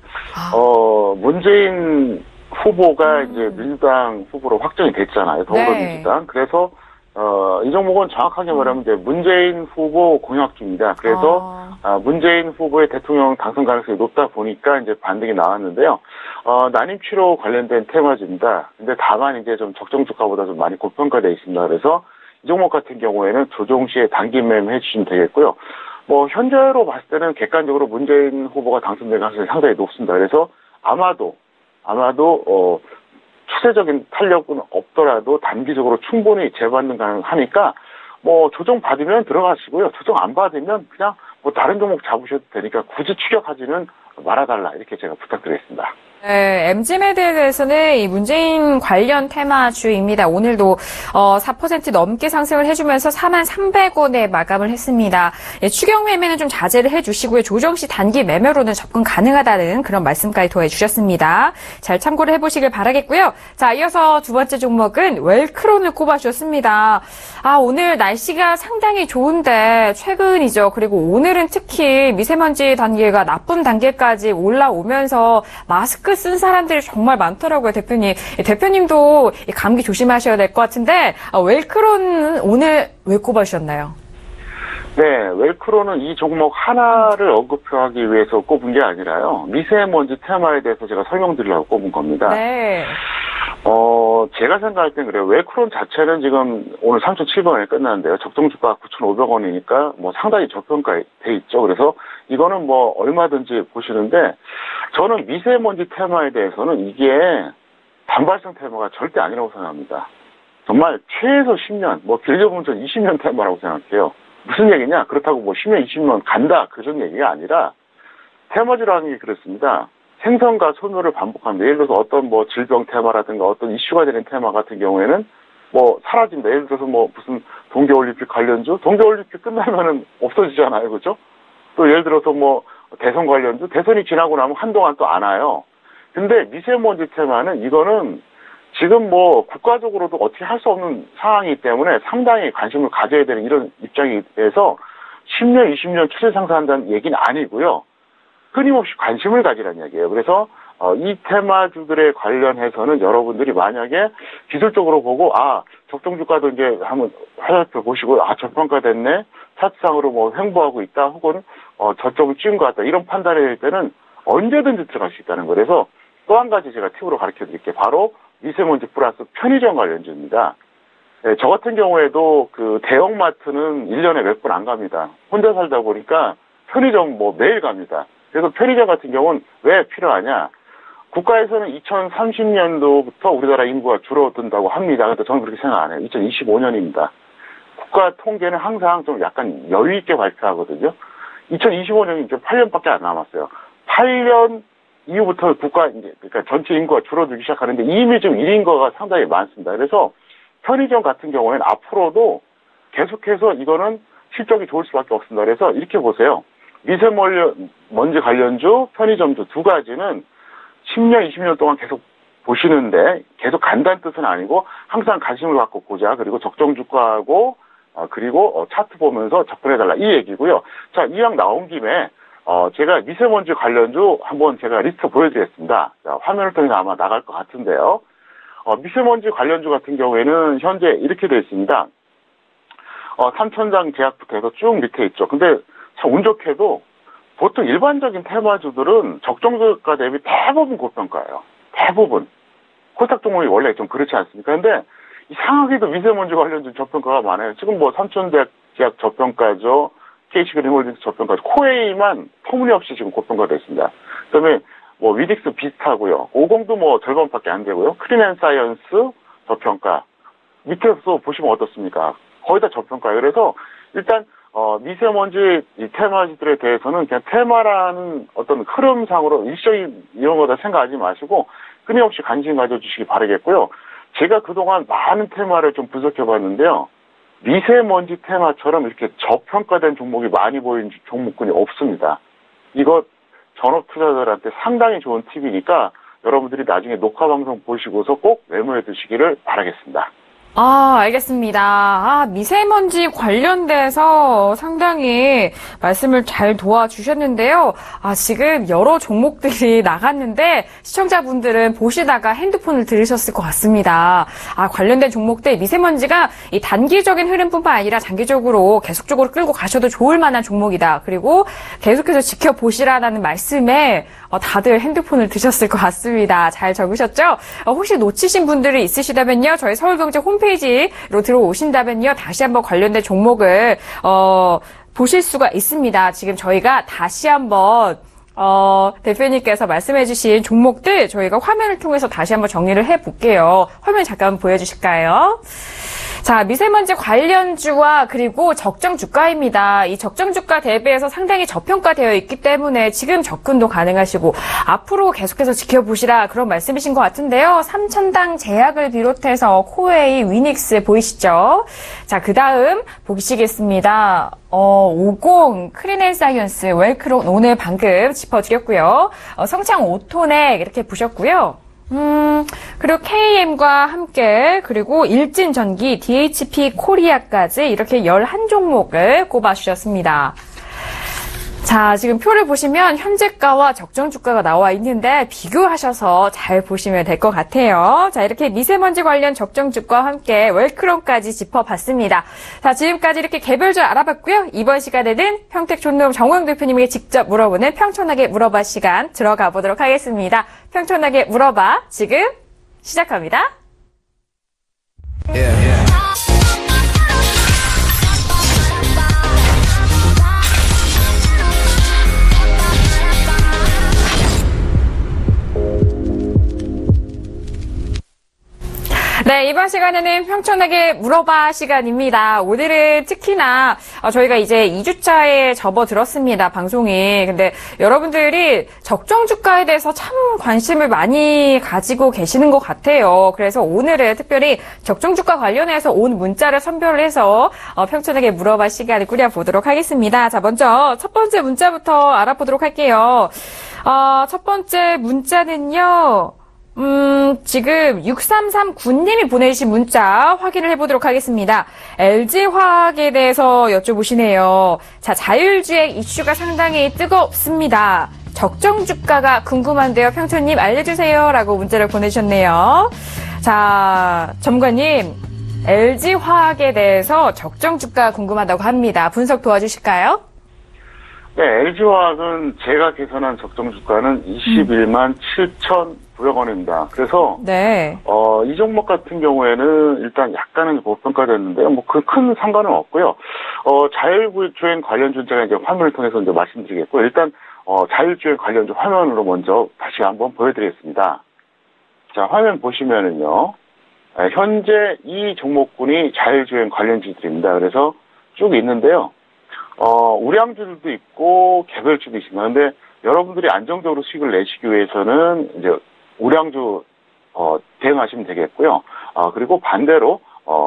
문재인 후보가 이제 민주당 후보로 확정이 됐잖아요. 더불어민주당. 네. 그래서 이 종목은 정확하게 말하면 이제 문재인 후보 공약주입니다. 그래서 문재인 후보의 대통령 당선 가능성이 높다 보니까 이제 반등이 나왔는데요. 난임 치료 관련된 테마주입니다. 근데 다만 이제 좀 적정 주가보다 좀 많이 고평가되어 있습니다. 그래서 이 종목 같은 경우에는 조정 시에 단기 매매해 주시면 되겠고요. 뭐 현재로 봤을 때는 객관적으로 문재인 후보가 당선될 가능성이 상당히 높습니다. 그래서 아마도 추세적인 탄력은 없더라도 단기적으로 충분히 재받는 가능하니까 뭐 조정 받으면 들어가시고요. 조정 안 받으면 그냥 뭐 다른 종목 잡으셔도 되니까 굳이 추격하지는 말아달라 이렇게 제가 부탁드리겠습니다. 네, MG매드에 대해서는 이 문재인 관련 테마주입니다. 오늘도 4% 넘게 상승을 해주면서 43,300원에 마감을 했습니다. 예, 추격 매매는 좀 자제를 해주시고요. 조정 시 단기 매매로는 접근 가능하다는 그런 말씀까지 더해주셨습니다. 잘 참고를 해보시길 바라겠고요. 자, 이어서 두 번째 종목은 웰크론을 꼽아주셨습니다. 오늘 날씨가 상당히 좋은데 최근이죠. 그리고 오늘은 특히 미세먼지 단계가 나쁜 단계까지 올라오면서 마스크 쓴 사람들이 정말 많더라고요, 대표님. 대표님도 감기 조심하셔야 될 것 같은데 웰크론은 오늘 왜 꼽아주셨나요? 네, 웰크론은 이 종목 하나를 언급하기 위해서 꼽은 게 아니라요. 미세먼지 테마에 대해서 제가 설명드리려고 꼽은 겁니다. 네. 제가 생각할 땐 그래요. 웰크론 자체는 지금 오늘 3,700원에 끝났는데요. 적정 주가 9,500원이니까 뭐 상당히 저평가돼 있죠. 그래서 이거는 뭐 얼마든지 보시는데 저는 미세먼지 테마에 대해서는 이게 단발성 테마가 절대 아니라고 생각합니다. 정말 최소 10년, 뭐 길게 보면 전 20년 테마라고 생각해요. 무슨 얘기냐? 그렇다고 뭐 10년, 20년 간다. 그런 얘기가 아니라 테마주라는 게 그렇습니다. 생성과 소멸을 반복합니다. 예를 들어서 어떤 뭐 질병 테마라든가 어떤 이슈가 되는 테마 같은 경우에는 뭐 사라진다. 예를 들어서 뭐 무슨 동계올림픽 관련주? 동계올림픽 끝나면은 없어지잖아요. 그죠? 또 예를 들어서 뭐 대선 관련주? 대선이 지나고 나면 한동안 또 안 와요. 근데 미세먼지 테마는 이거는 지금 뭐 국가적으로도 어떻게 할 수 없는 상황이기 때문에 상당히 관심을 가져야 되는 이런 입장이 돼서 10년, 20년 추세 상승한다는 얘기는 아니고요. 끊임없이 관심을 가지라는 얘기예요. 그래서 이 테마주들에 관련해서는 여러분들이 만약에 기술적으로 보고 적정 주가도 이제 한번 살펴보시고 저평가됐네, 차트상으로 뭐 횡보하고 있다, 혹은 저점을 찍은 것 같다, 이런 판단이 될 때는 언제든지 들어갈 수 있다는 거예요. 그래서 또 한 가지 제가 팁으로 가르쳐 드릴게요. 바로 미세먼지 플러스 편의점 관련주입니다. 네, 저 같은 경우에도 그 대형마트는 1년에 몇 번 안 갑니다. 혼자 살다 보니까 편의점 뭐 매일 갑니다. 그래서 편의점 같은 경우는 왜 필요하냐? 국가에서는 2030년도부터 우리나라 인구가 줄어든다고 합니다. 근데 저는 그렇게 생각 안 해요. 2025년입니다. 국가 통계는 항상 좀 약간 여유 있게 발표하거든요. 2025년이 이제 8년밖에 안 남았어요. 8년 이후부터 그러니까 전체 인구가 줄어들기 시작하는데 이미 좀 일인거가 상당히 많습니다. 그래서 편의점 같은 경우에는 앞으로도 계속해서 이거는 실적이 좋을 수밖에 없습니다. 그래서 이렇게 보세요. 미세먼지 관련주, 편의점주 두 가지는 10년, 20년 동안 계속 보시는데 계속 간다는 뜻은 아니고 항상 관심을 갖고 보자. 그리고 적정 주가하고 그리고 차트 보면서 접근해달라 이 얘기고요. 자, 이왕 나온 김에 제가 미세먼지 관련주 한번 제가 리스트 보여드리겠습니다. 자, 화면을 통해서 아마 나갈 것 같은데요. 미세먼지 관련주 같은 경우에는 현재 이렇게 되어 있습니다. 삼천장 제약부터 해서 쭉 밑에 있죠. 근데 참 운 좋게도 보통 일반적인 테마주들은 적정주가 대비 대부분 고평가예요. 대부분. 코스닥 종목이 원래 좀 그렇지 않습니까? 근데 이상하게도 미세먼지 관련주 저평가가 많아요. 지금 뭐 삼천제약 저평가죠. KC그린홀딩스 저평가죠. 코웨이만 터무니없이 지금 고평가되어 있습니다. 그다음에 뭐 위딕스 비슷하고요. 오공도 뭐 절반밖에 안 되고요. 크린앤사이언스 저평가. 밑에서 보시면 어떻습니까? 거의 다 저평가예요. 그래서 일단 미세먼지 이 테마들에 대해서는 그냥 테마라는 어떤 흐름상으로 일시적인 이런 거다 생각하지 마시고 끊임없이 관심 가져주시기 바라겠고요. 제가 그동안 많은 테마를 좀 분석해 봤는데요. 미세먼지 테마처럼 이렇게 저평가된 종목이 많이 보이는 종목군이 없습니다. 이거 전업 투자자들한테 상당히 좋은 팁이니까 여러분들이 나중에 녹화 방송 보시고서 꼭 메모해 두시기를 바라겠습니다. 알겠습니다. 미세먼지 관련돼서 상당히 말씀을 잘 도와주셨는데요. 지금 여러 종목들이 나갔는데 시청자분들은 보시다가 핸드폰을 들으셨을 것 같습니다. 관련된 종목들 미세먼지가 이 단기적인 흐름뿐만 아니라 장기적으로 계속적으로 끌고 가셔도 좋을 만한 종목이다. 그리고 계속해서 지켜보시라는 말씀에 다들 핸드폰을 드셨을 것 같습니다. 잘 적으셨죠? 혹시 놓치신 분들이 있으시다면요. 저희 서울경제 홈페이지로 들어오신다면요. 다시 한번 관련된 종목을 보실 수가 있습니다. 지금 저희가 다시 한번 대표님께서 말씀해주신 종목들 저희가 화면을 통해서 다시 한번 정리를 해볼게요. 화면 잠깐 보여주실까요? 자, 미세먼지 관련주와 그리고 적정 주가입니다. 이 적정 주가 대비해서 상당히 저평가되어 있기 때문에 지금 접근도 가능하시고 앞으로 계속해서 지켜보시라 그런 말씀이신 것 같은데요. 삼천당 제약을 비롯해서 코웨이, 위닉스 보이시죠? 자, 그 다음 보시겠습니다. 50 크린앤사이언스, 웰크론 오늘 방금 짚어드렸고요. 성창 오토넥 이렇게 보셨고요. 그리고 KM과 함께 그리고 일진전기, DHP 코리아까지 이렇게 11종목을 꼽아주셨습니다. 자, 지금 표를 보시면 현재가와 적정 주가가 나와 있는데 비교하셔서 잘 보시면 될 것 같아요. 자, 이렇게 미세먼지 관련 적정 주가와 함께 웰크론까지 짚어봤습니다. 자, 지금까지 이렇게 개별주 알아봤고요. 이번 시간에는 평택존놈 정호영 대표님에게 직접 물어보는 평촌하게 물어봐 시간 들어가 보도록 하겠습니다. 평촌하게 물어봐 지금 시작합니다. 네, 이번 시간에는 평촌하게 물어봐 시간입니다. 오늘은 특히나 저희가 이제 2주차에 접어들었습니다, 방송이. 근데 여러분들이 적정 주가에 대해서 참 관심을 많이 가지고 계시는 것 같아요. 그래서 오늘은 특별히 적정 주가 관련해서 온 문자를 선별을 해서 평촌하게 물어봐 시간을 꾸려보도록 하겠습니다. 자, 먼저 첫 번째 문자부터 알아보도록 할게요. 첫 번째 문자는요. 지금 6339님이 보내주신 문자 확인을 해보도록 하겠습니다. LG화학에 대해서 여쭤보시네요. 자, 자율주행 이슈가 상당히 뜨겁습니다. 적정 주가가 궁금한데요. 평촌님 알려주세요. 라고 문자를 보내주셨네요. 자, 전문가님, LG화학에 대해서 적정 주가 궁금하다고 합니다. 분석 도와주실까요? 네, LG화학은 제가 계산한 적정 주가는 21만 7,900원입니다. 그래서 네. 이 종목 같은 경우에는 일단 약간은 고평가됐는데요. 뭐 큰 상관은 없고요. 자율주행 관련주 제가 이제 화면을 통해서 이제 말씀드리겠고요. 일단 자율주행 관련주 화면으로 먼저 다시 한번 보여드리겠습니다. 자, 화면 보시면은요. 현재 이 종목군이 자율주행 관련주들입니다. 그래서 쭉 있는데요. 우량주들도 있고 개별주도 있습니다. 근데 여러분들이 안정적으로 수익을 내시기 위해서는 이제 우량주 대응하시면 되겠고요. 그리고 반대로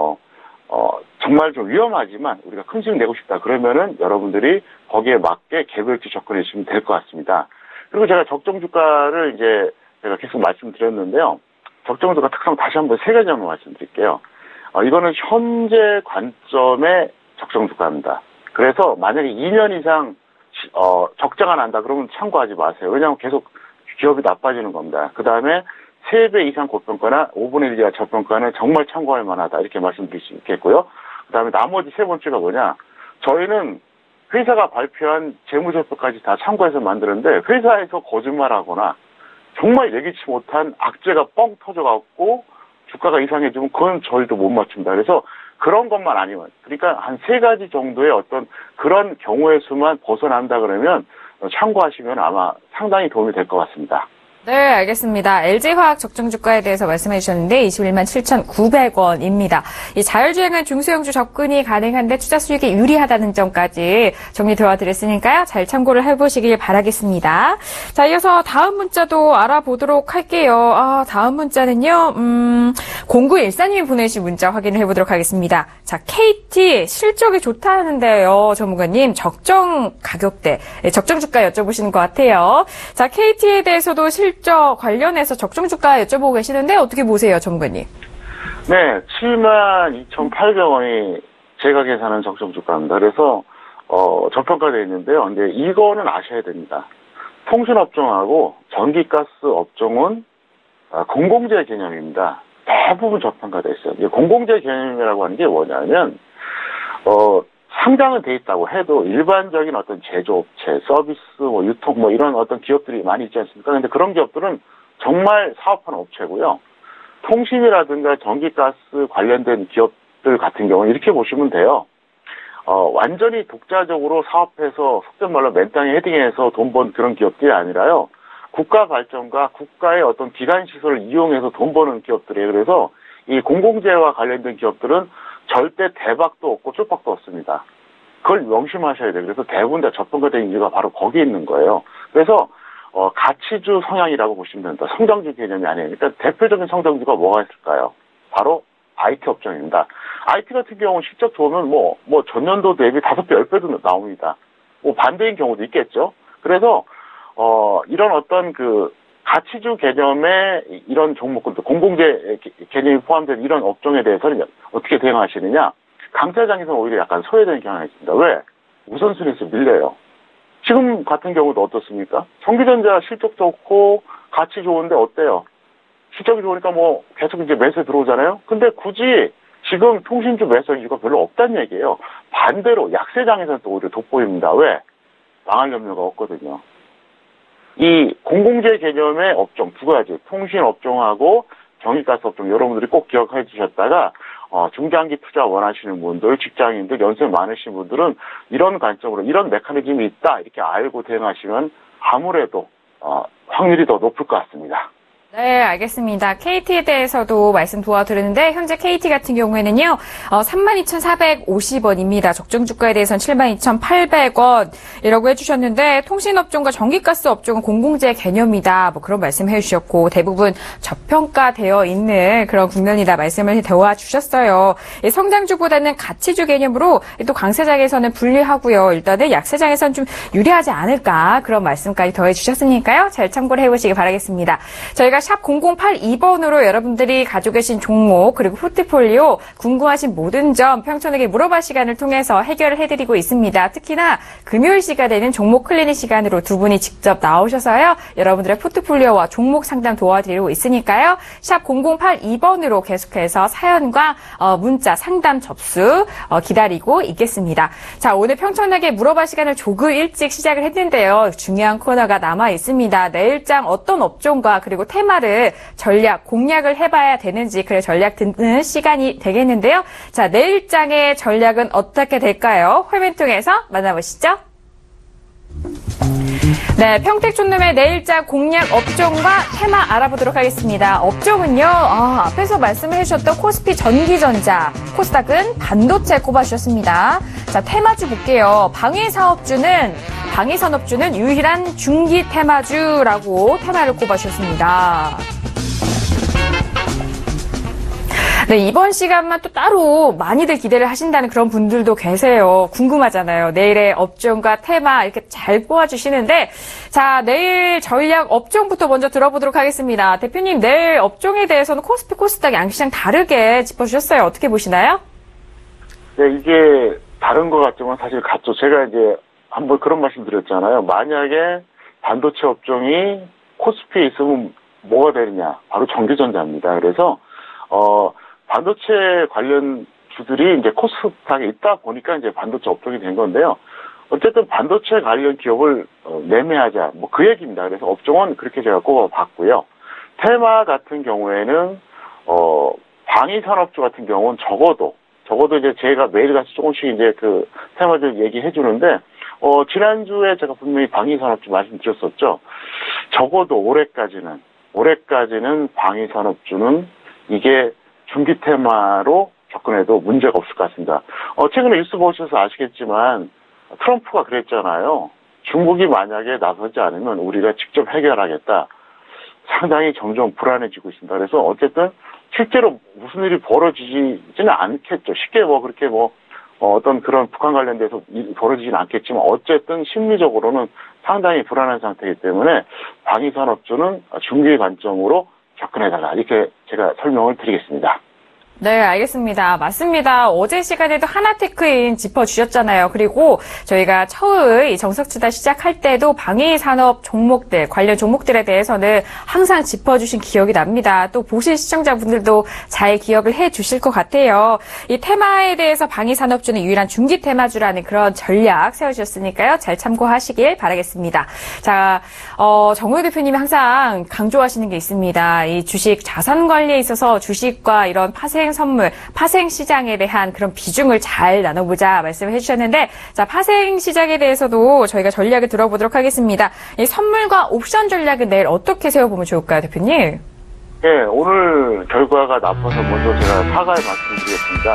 정말 좀 위험하지만 우리가 큰 수익 내고 싶다 그러면은 여러분들이 거기에 맞게 개별주 접근해 주시면 될 것 같습니다. 그리고 제가 적정 주가를 이제 제가 계속 말씀드렸는데요. 적정 주가 특성 다시 한번 세 가지 한번 말씀드릴게요. 이거는 현재 관점의 적정 주가입니다. 그래서 만약에 2년 이상 적자가 난다 그러면 참고하지 마세요. 왜냐하면 계속 기업이 나빠지는 겁니다. 그 다음에 3배 이상 고평가나 5분의 1 이하 저평가는 정말 참고할 만하다 이렇게 말씀드릴 수 있겠고요. 그 다음에 나머지 세 번째가 뭐냐, 저희는 회사가 발표한 재무제표까지 다 참고해서 만드는데 회사에서 거짓말하거나 정말 예기치 못한 악재가 뻥 터져갖고 주가가 이상해지면 그건 저희도 못 맞춥니다. 그래서 그런 것만 아니면, 그러니까 한 3가지 정도의 어떤 그런 경우의 수만 벗어난다 그러면 참고하시면 아마 상당히 도움이 될 것 같습니다. 네, 알겠습니다. LG화학 적정 주가에 대해서 말씀해 주셨는데 21만 7,900원입니다. 이 자율주행은 중소형주 접근이 가능한데 투자 수익이 유리하다는 점까지 정리 도와드렸으니까요. 잘 참고를 해보시길 바라겠습니다. 자, 이어서 다음 문자도 알아보도록 할게요. 다음 문자는요. 0914님이 보내주신 문자 확인을 해보도록 하겠습니다. 자, KT 실적이 좋다는데요. 전문가님, 적정 가격대, 적정 주가 여쭤보시는 것 같아요. 자, KT에 대해서도 실적 관련해서 적정 주가 여쭤보고 계시는데 어떻게 보세요, 전문가님? 네, 72,800원이 제가 계산한 적정 주가입니다. 그래서 저평가되어 있는데요. 근데 이거는 아셔야 됩니다. 통신업종하고 전기가스 업종은 공공재 개념입니다. 대부분 저평가되어 있어요. 공공재 개념이라고 하는 게 뭐냐면 상장은 돼 있다고 해도 일반적인 어떤 제조업체, 서비스, 유통 이런 어떤 기업들이 많이 있지 않습니까? 근데 그런 기업들은 정말 사업하는 업체고요. 통신이라든가 전기가스 관련된 기업들 같은 경우는 이렇게 보시면 돼요. 완전히 독자적으로 사업해서 속된 말로 맨땅에 헤딩해서 돈 번 그런 기업들이 아니라요. 국가 발전과 국가의 어떤 기관 시설을 이용해서 돈 버는 기업들이에요. 그래서 이 공공재와 관련된 기업들은 절대 대박도 없고 쪽박도 없습니다. 그걸 명심하셔야 돼요. 그래서 대부분 다 저평가된 이유가 바로 거기에 있는 거예요. 그래서 가치주 성향이라고 보시면 됩니다. 성장주 개념이 아니에요. 그러니까 대표적인 성장주가 뭐가 있을까요? 바로 IT 업종입니다. IT 같은 경우는 실적 좋으면 전년도 대비 5배, 10배도 나옵니다. 반대인 경우도 있겠죠. 그래서 이런 어떤 가치주 개념의 이런 종목들, 공공재 개념이 포함된 이런 업종에 대해서는 어떻게 대응하시느냐? 강세장에서는 오히려 약간 소외되는 경향이 있습니다. 왜? 우선순위에서 밀려요. 지금 같은 경우도 어떻습니까? 전기전자 실적 좋고 가치 좋은데 어때요? 실적이 좋으니까 계속 이제 매수에 들어오잖아요? 근데 굳이 지금 통신주 매수 이유가 별로 없다는 얘기예요. 반대로 약세장에서는 또 오히려 돋보입니다. 왜? 망할 염려가 없거든요. 이 공공재 개념의 업종 두 가지, 통신 업종하고 전기가스 업종 여러분들이 꼭 기억해 주셨다가 중장기 투자 원하시는 분들, 직장인들, 연세 많으신 분들은 이런 관점으로 이런 메커니즘이 있다 이렇게 알고 대응하시면 아무래도 확률이 더 높을 것 같습니다. 네, 알겠습니다. KT에 대해서도 말씀 도와드리는데 현재 KT 같은 경우에는요. 32,450원입니다. 적정 주가에 대해서는 72,800원이라고 해주셨는데 통신업종과 전기가스 업종은 공공재 개념이다. 그런 말씀 해주셨고 대부분 저평가되어 있는 그런 국면이다 말씀을 도와주셨어요. 성장주보다는 가치주 개념으로 또 강세장에서는 불리하고요. 일단은 약세장에서는 좀 유리하지 않을까 그런 말씀까지 더해주셨으니까요. 잘 참고를 해보시기 바라겠습니다. 저희가 샵 0082번으로 여러분들이 가지고 계신 종목 그리고 포트폴리오 궁금하신 모든 점 평촌에게 물어봐 시간을 통해서 해결을 해드리고 있습니다. 특히나 금요일 시간에는 종목 클리닉 시간으로 두 분이 직접 나오셔서요. 여러분들의 포트폴리오와 종목 상담 도와드리고 있으니까요. 샵 0082번으로 계속해서 사연과 문자 상담 접수 기다리고 있겠습니다. 자, 오늘 평촌에게 물어봐 시간을 조금 일찍 시작을 했는데요. 중요한 코너가 남아 있습니다. 내일장 어떤 업종과 그리고 테마를 전략, 공략을 해봐야 되는지 그래 전략 듣는 시간이 되겠는데요. 자, 내일장의 전략은 어떻게 될까요? 화면 통해서 만나보시죠. 네, 평택촌놈의 내일장 공략 업종과 테마 알아보도록 하겠습니다. 업종은요, 앞에서 말씀을 해주셨던 코스피 전기전자, 코스닥은 반도체 꼽아주셨습니다. 자, 테마주 볼게요. 방위산업주는 유일한 중기 테마주라고 테마를 꼽아주셨습니다. 네, 이번 시간만 또 따로 많이들 기대를 하신다는 그런 분들도 계세요. 궁금하잖아요. 내일의 업종과 테마 이렇게 잘 뽑아주시는데 자, 내일 전략 업종부터 먼저 들어보도록 하겠습니다. 대표님, 내일 업종에 대해서는 코스피, 코스닥 양시장 다르게 짚어주셨어요. 어떻게 보시나요? 네, 이게 다른 것 같지만 사실 같죠. 제가 이제 한번 그런 말씀 드렸잖아요. 만약에 반도체 업종이 코스피에 있으면 뭐가 되느냐? 바로 전기전자입니다. 그래서 반도체 관련 주들이 이제 코스닥에 있다 보니까 이제 반도체 업종이 된 건데요. 어쨌든 반도체 관련 기업을 매매하자, 그 얘기입니다. 그래서 업종은 그렇게 제가 꼽아봤고요. 테마 같은 경우에는 방위산업주 같은 경우는 적어도 이제 제가 매일같이 조금씩 이제 그 테마들 얘기해 주는데 지난주에 제가 분명히 방위산업주 말씀드렸었죠. 적어도 올해까지는 방위산업주는 이게 중기 테마로 접근해도 문제가 없을 것 같습니다. 최근에 뉴스 보셔서 아시겠지만 트럼프가 그랬잖아요. 중국이 만약에 나서지 않으면 우리가 직접 해결하겠다. 상당히 점점 불안해지고 있습니다. 그래서 어쨌든 실제로 무슨 일이 벌어지지는 않겠죠. 쉽게 그렇게 어떤 그런 북한 관련돼서 일이 벌어지진 않겠지만 어쨌든 심리적으로는 상당히 불안한 상태이기 때문에 방위산업주는 중기 관점으로 접근해달라. 이렇게 제가 설명을 드리겠습니다. 네, 알겠습니다. 맞습니다. 어제 시간에도 하나테크인 짚어주셨잖아요. 그리고 저희가 처의 정석투자 시작할 때도 방위산업 종목들, 관련 종목들에 대해서는 항상 짚어주신 기억이 납니다. 또 보신 시청자분들도 잘 기억을 해주실 것 같아요. 이 테마에 대해서 방위산업주는 유일한 중기 테마주라는 그런 전략 세워주셨으니까요. 잘 참고하시길 바라겠습니다. 자, 정우영 대표님이 항상 강조하시는 게 있습니다. 이 주식 자산 관리에 있어서 주식과 이런 파생 선물, 파생 시장에 대한 그런 비중을 잘 나눠보자 말씀을 해주셨는데, 자, 파생 시장에 대해서도 저희가 전략을 들어보도록 하겠습니다. 이 선물과 옵션 전략은 내일 어떻게 세워보면 좋을까요, 대표님? 네, 오늘 결과가 나빠서 먼저 제가 사과의 말씀드리겠습니다.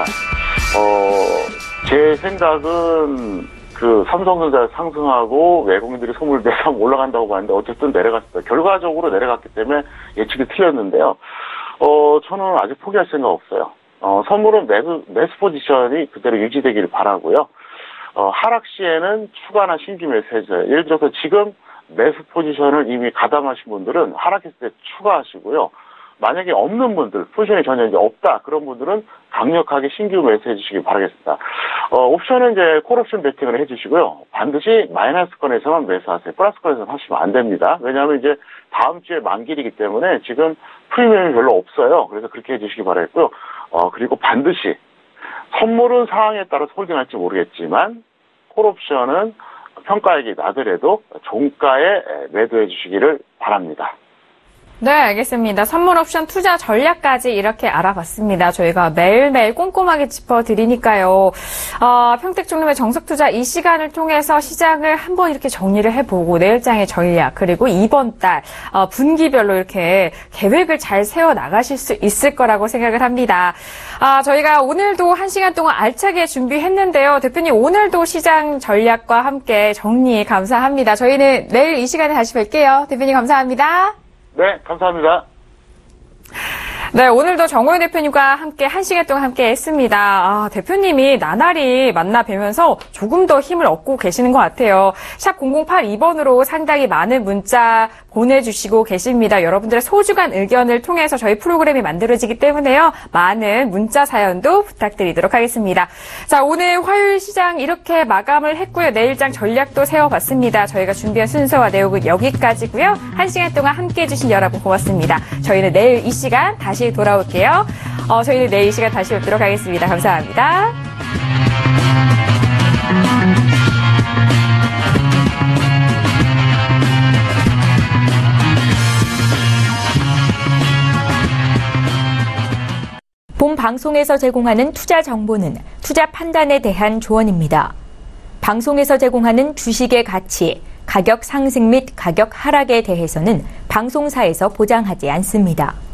제 생각은 삼성전자 상승하고 외국인들이 선물 대상 올라간다고 봤는데 어쨌든 내려갔습니다. 결과적으로 내려갔기 때문에 예측이 틀렸는데요. 저는 아직 포기할 생각 없어요. 선물은 매수 포지션이 그대로 유지되기를 바라고요. 하락 시에는 추가나 신규 매수해줘요. 예를 들어서 지금 매수 포지션을 이미 가담하신 분들은 하락했을 때 추가하시고요. 만약에 없는 분들, 포지션이 전혀 이제 없다, 그런 분들은 강력하게 신규 매수해 주시기 바라겠습니다. 옵션은 이제 콜옵션 베팅을 해 주시고요. 반드시 마이너스권에서만 매수하세요. 플러스권에서는 하시면 안 됩니다. 왜냐하면 이제 다음 주에 만기이기 때문에 지금 프리미엄이 별로 없어요. 그래서 그렇게 해 주시기 바라겠고요. 그리고 반드시 선물은 상황에 따라서 홀딩할지 모르겠지만 콜옵션은 평가액이 나더라도 종가에 매도해 주시기를 바랍니다. 네, 알겠습니다. 선물 옵션 투자 전략까지 이렇게 알아봤습니다. 저희가 매일매일 꼼꼼하게 짚어드리니까요. 평택종림의 정석투자 이 시간을 통해서 시장을 한번 이렇게 정리를 해보고 내일장의 전략, 그리고 이번 달 분기별로 이렇게 계획을 잘 세워나가실 수 있을 거라고 생각을 합니다. 저희가 오늘도 1시간 동안 알차게 준비했는데요. 대표님, 오늘도 시장 전략과 함께 정리 감사합니다. 저희는 내일 이 시간에 다시 뵐게요. 대표님 감사합니다. 네, 감사합니다. 네, 오늘도 정우영 대표님과 함께 1시간 동안 함께 했습니다. 대표님이 나날이 만나 뵈면서 조금 더 힘을 얻고 계시는 것 같아요. 샵 0082번으로 상당히 많은 문자 보내주시고 계십니다. 여러분들의 소중한 의견을 통해서 저희 프로그램이 만들어지기 때문에요. 많은 문자 사연도 부탁드리도록 하겠습니다. 자, 오늘 화요일 시장 이렇게 마감을 했고요. 내일장 전략도 세워봤습니다. 저희가 준비한 순서와 내용은 여기까지고요. 1시간 동안 함께해 주신 여러분 고맙습니다. 저희는 내일 이 시간 다시 돌아올게요. 저희는 내일 이 시간 다시 뵙도록 하겠습니다. 감사합니다. 본 방송에서 제공하는 투자 정보는 투자 판단에 대한 조언입니다. 방송에서 제공하는 주식의 가치, 가격 상승 및 가격 하락에 대해서는 방송사에서 보장하지 않습니다.